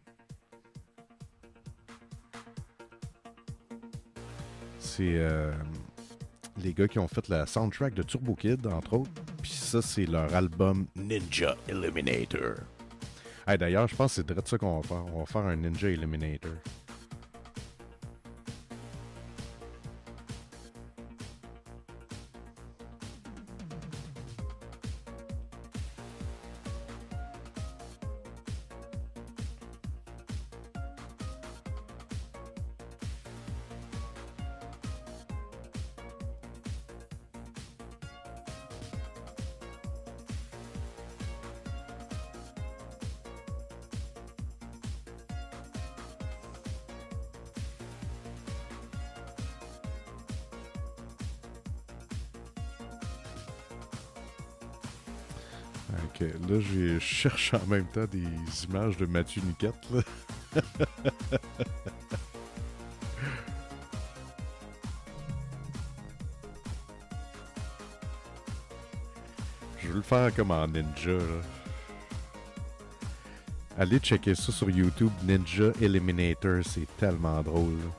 C'est euh, les gars qui ont fait la soundtrack de Turbo Kid, entre autres. Puis ça, c'est leur album Ninja Eliminator. Hey, d'ailleurs, je pense que c'est direct ça qu'on va faire. On va faire un Ninja Eliminator. Ok, là, je cherche en même temps des images de Mathieu Niquette, là. Je veux le faire comme en ninja, là. Allez checker ça sur YouTube, Ninja Eliminator, c'est tellement drôle, là.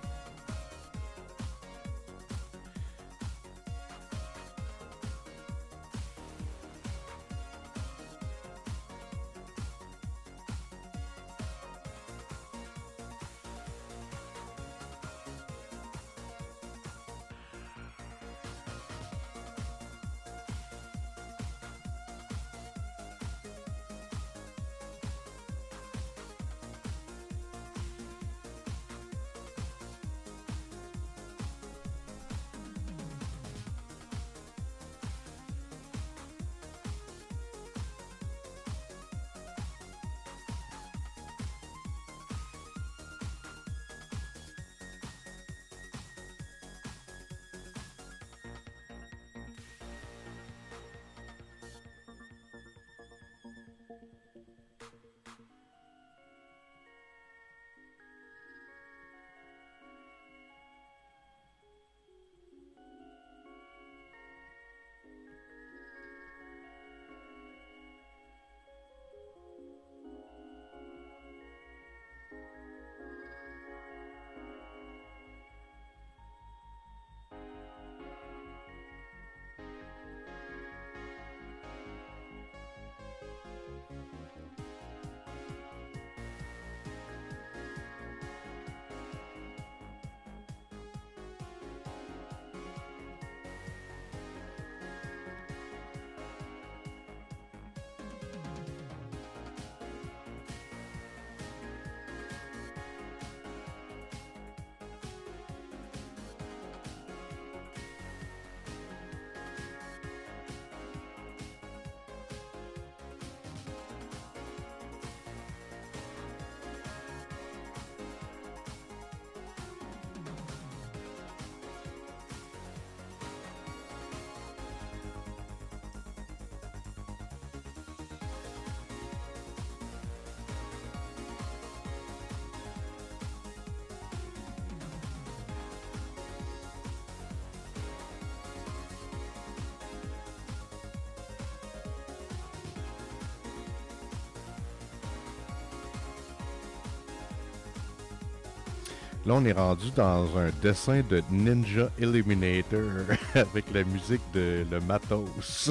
Là, on est rendu dans un dessin de Ninja Eliminator avec la musique de Le Matos.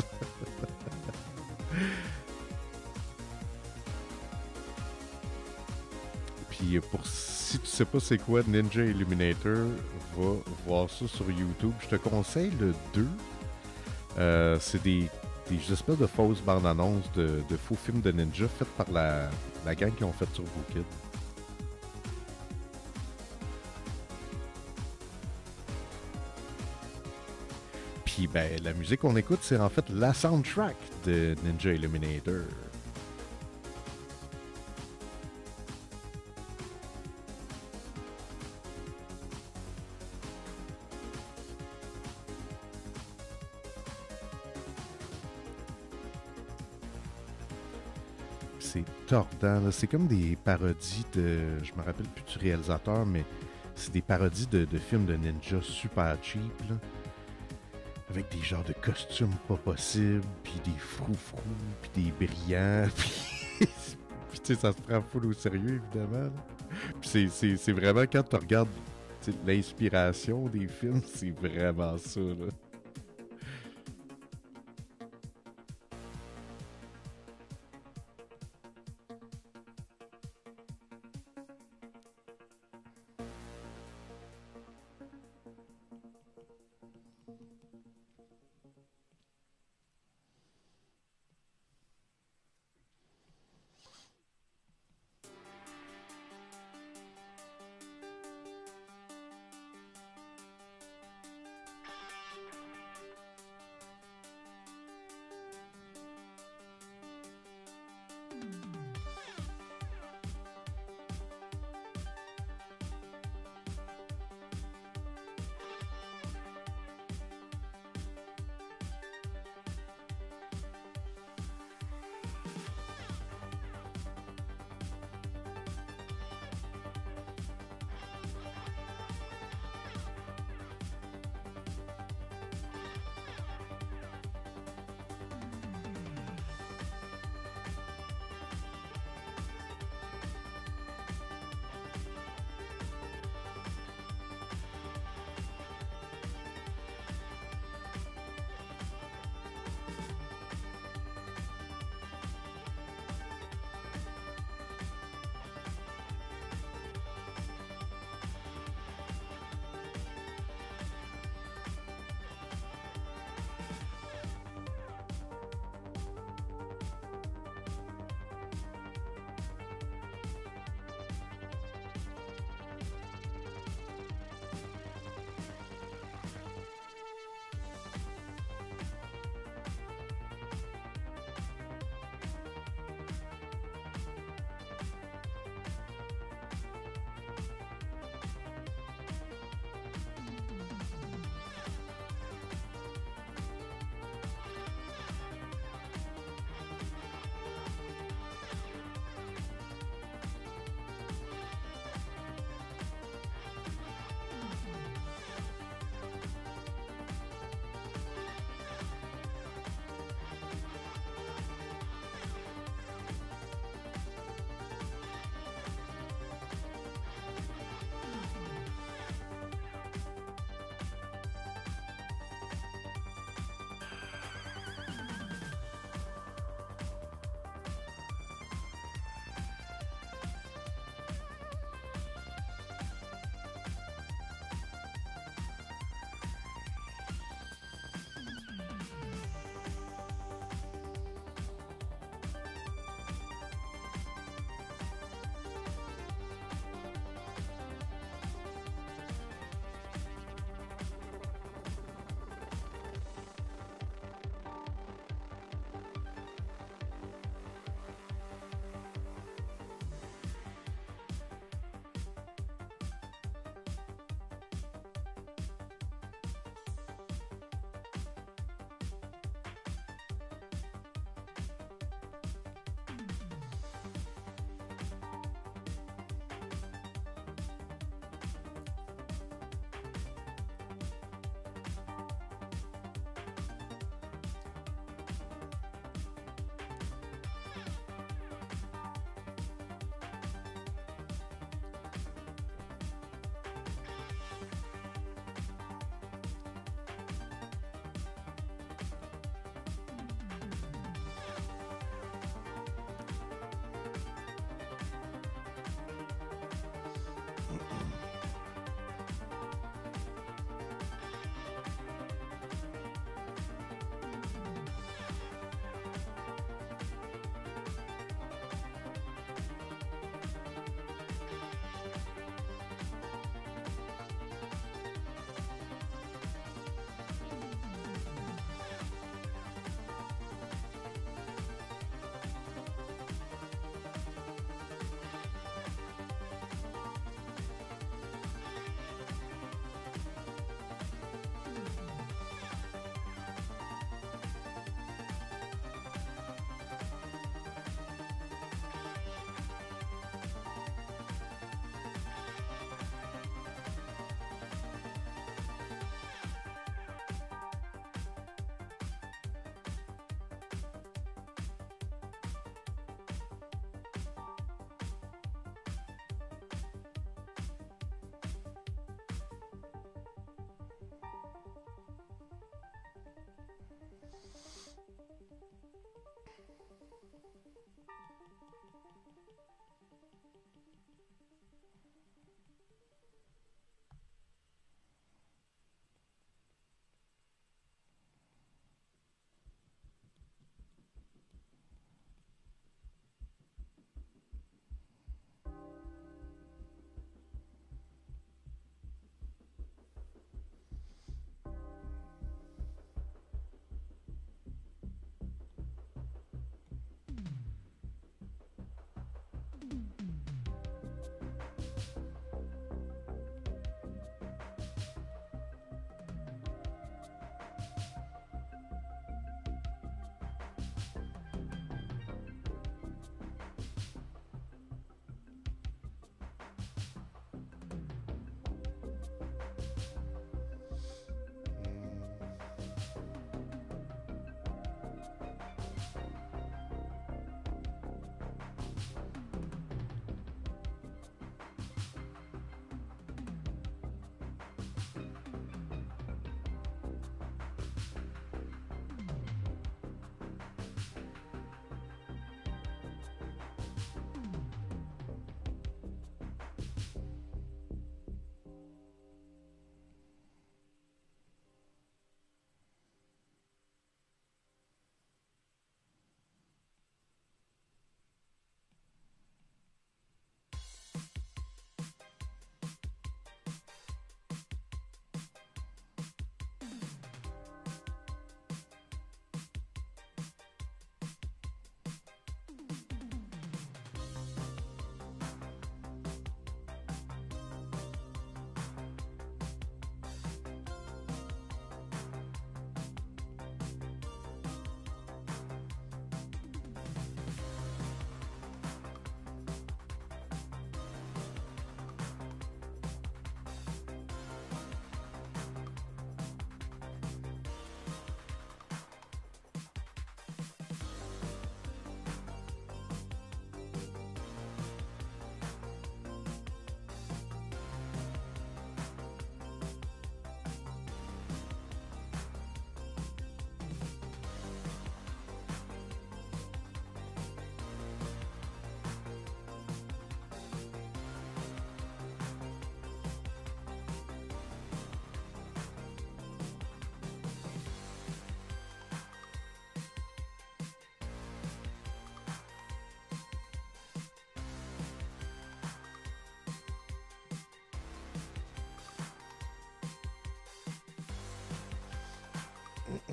Puis pour si tu sais pas c'est quoi Ninja Eliminator, va voir ça sur YouTube. Je te conseille le deux. Euh, c'est des, des espèces de fausses bandes annonces de, de faux films de ninja faites par la, la gang qui ont fait sur Bookid. Puis ben, la musique qu'on écoute, c'est en fait la soundtrack de Ninja Eliminator. C'est tordant, là. C'est comme des parodies de... Je me rappelle plus du réalisateur, mais c'est des parodies de, de films de ninja super cheap, là. Avec des genres de costumes pas possibles, puis des froufrous, puis des brillants, puis... puis tu sais, ça se prend full au sérieux, évidemment, là. Puis c'est, c'est, c'est vraiment, quand tu regardes l'inspiration des films, c'est vraiment ça, là.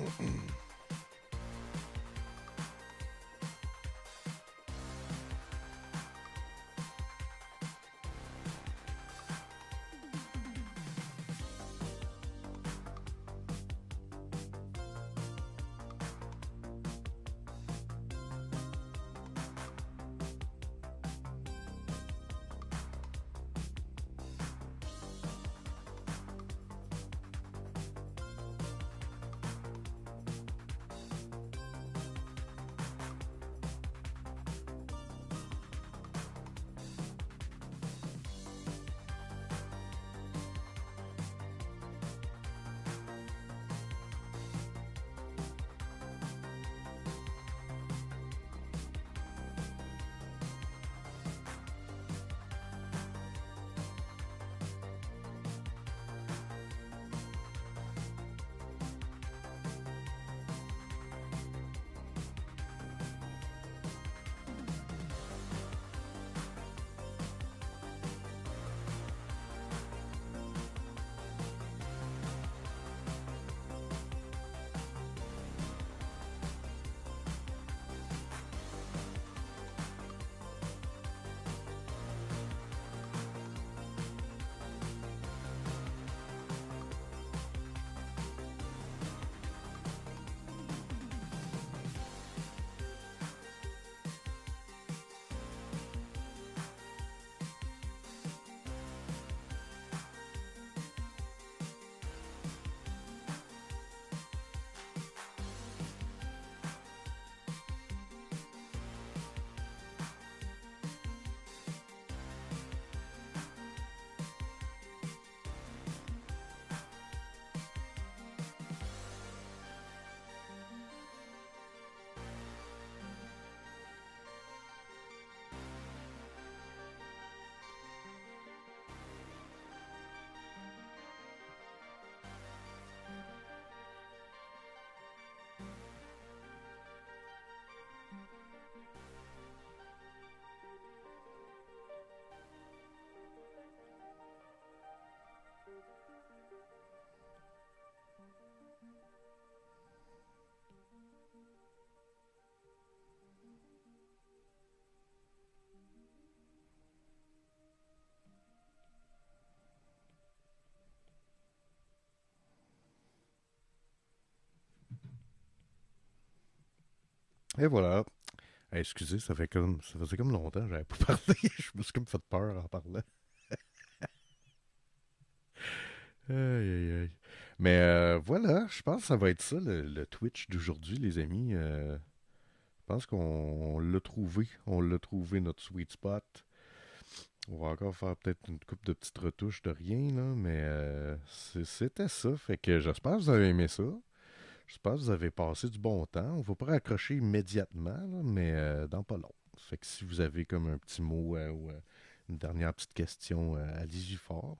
Et voilà. Hey, excusez, ça fait comme ça faisait comme longtemps que j'avais pas parlé. Je me suis comme fait peur en parlant. Aïe, aïe, aïe. Mais euh, voilà, je pense que ça va être ça le, le Twitch d'aujourd'hui, les amis. Euh, je pense qu'on on l'a trouvé. On l'a trouvé, notre sweet spot. On va encore faire peut-être une couple de petites retouches de rien, là, mais euh, c'est- c'était ça. Fait que j'espère que vous avez aimé ça. J'espère que vous avez passé du bon temps. On ne va pas raccrocher immédiatement, là, mais euh, dans pas long. Fait que si vous avez comme un petit mot euh, ou euh, une dernière petite question, euh, allez-y fort.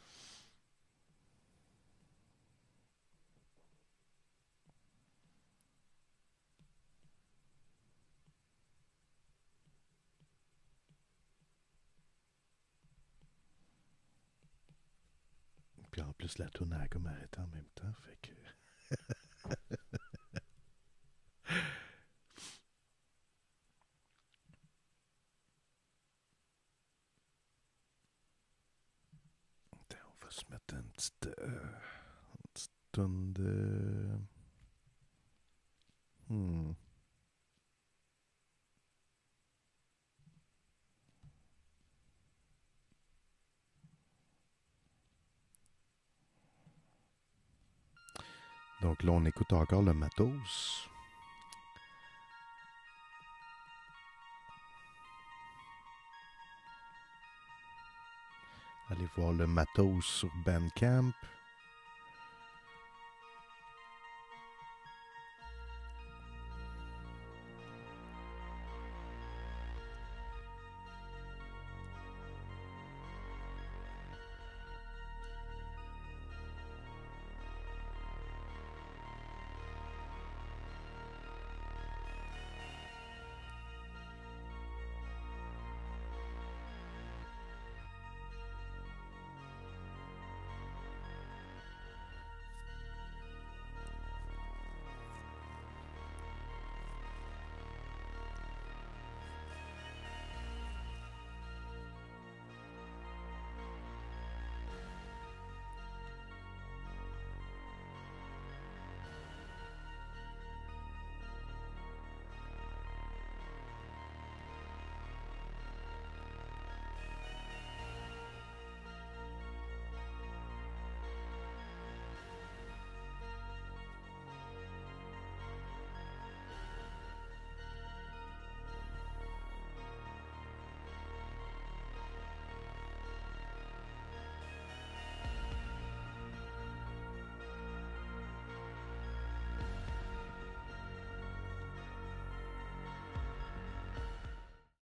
Puis en plus, la tourne a comme arrêté en même temps. Fait que. Attends, on va se mettre une petite, euh, une petite tourne de. Hmm. Donc là, on écoute encore le matos. Allez voir le matos sur Bandcamp.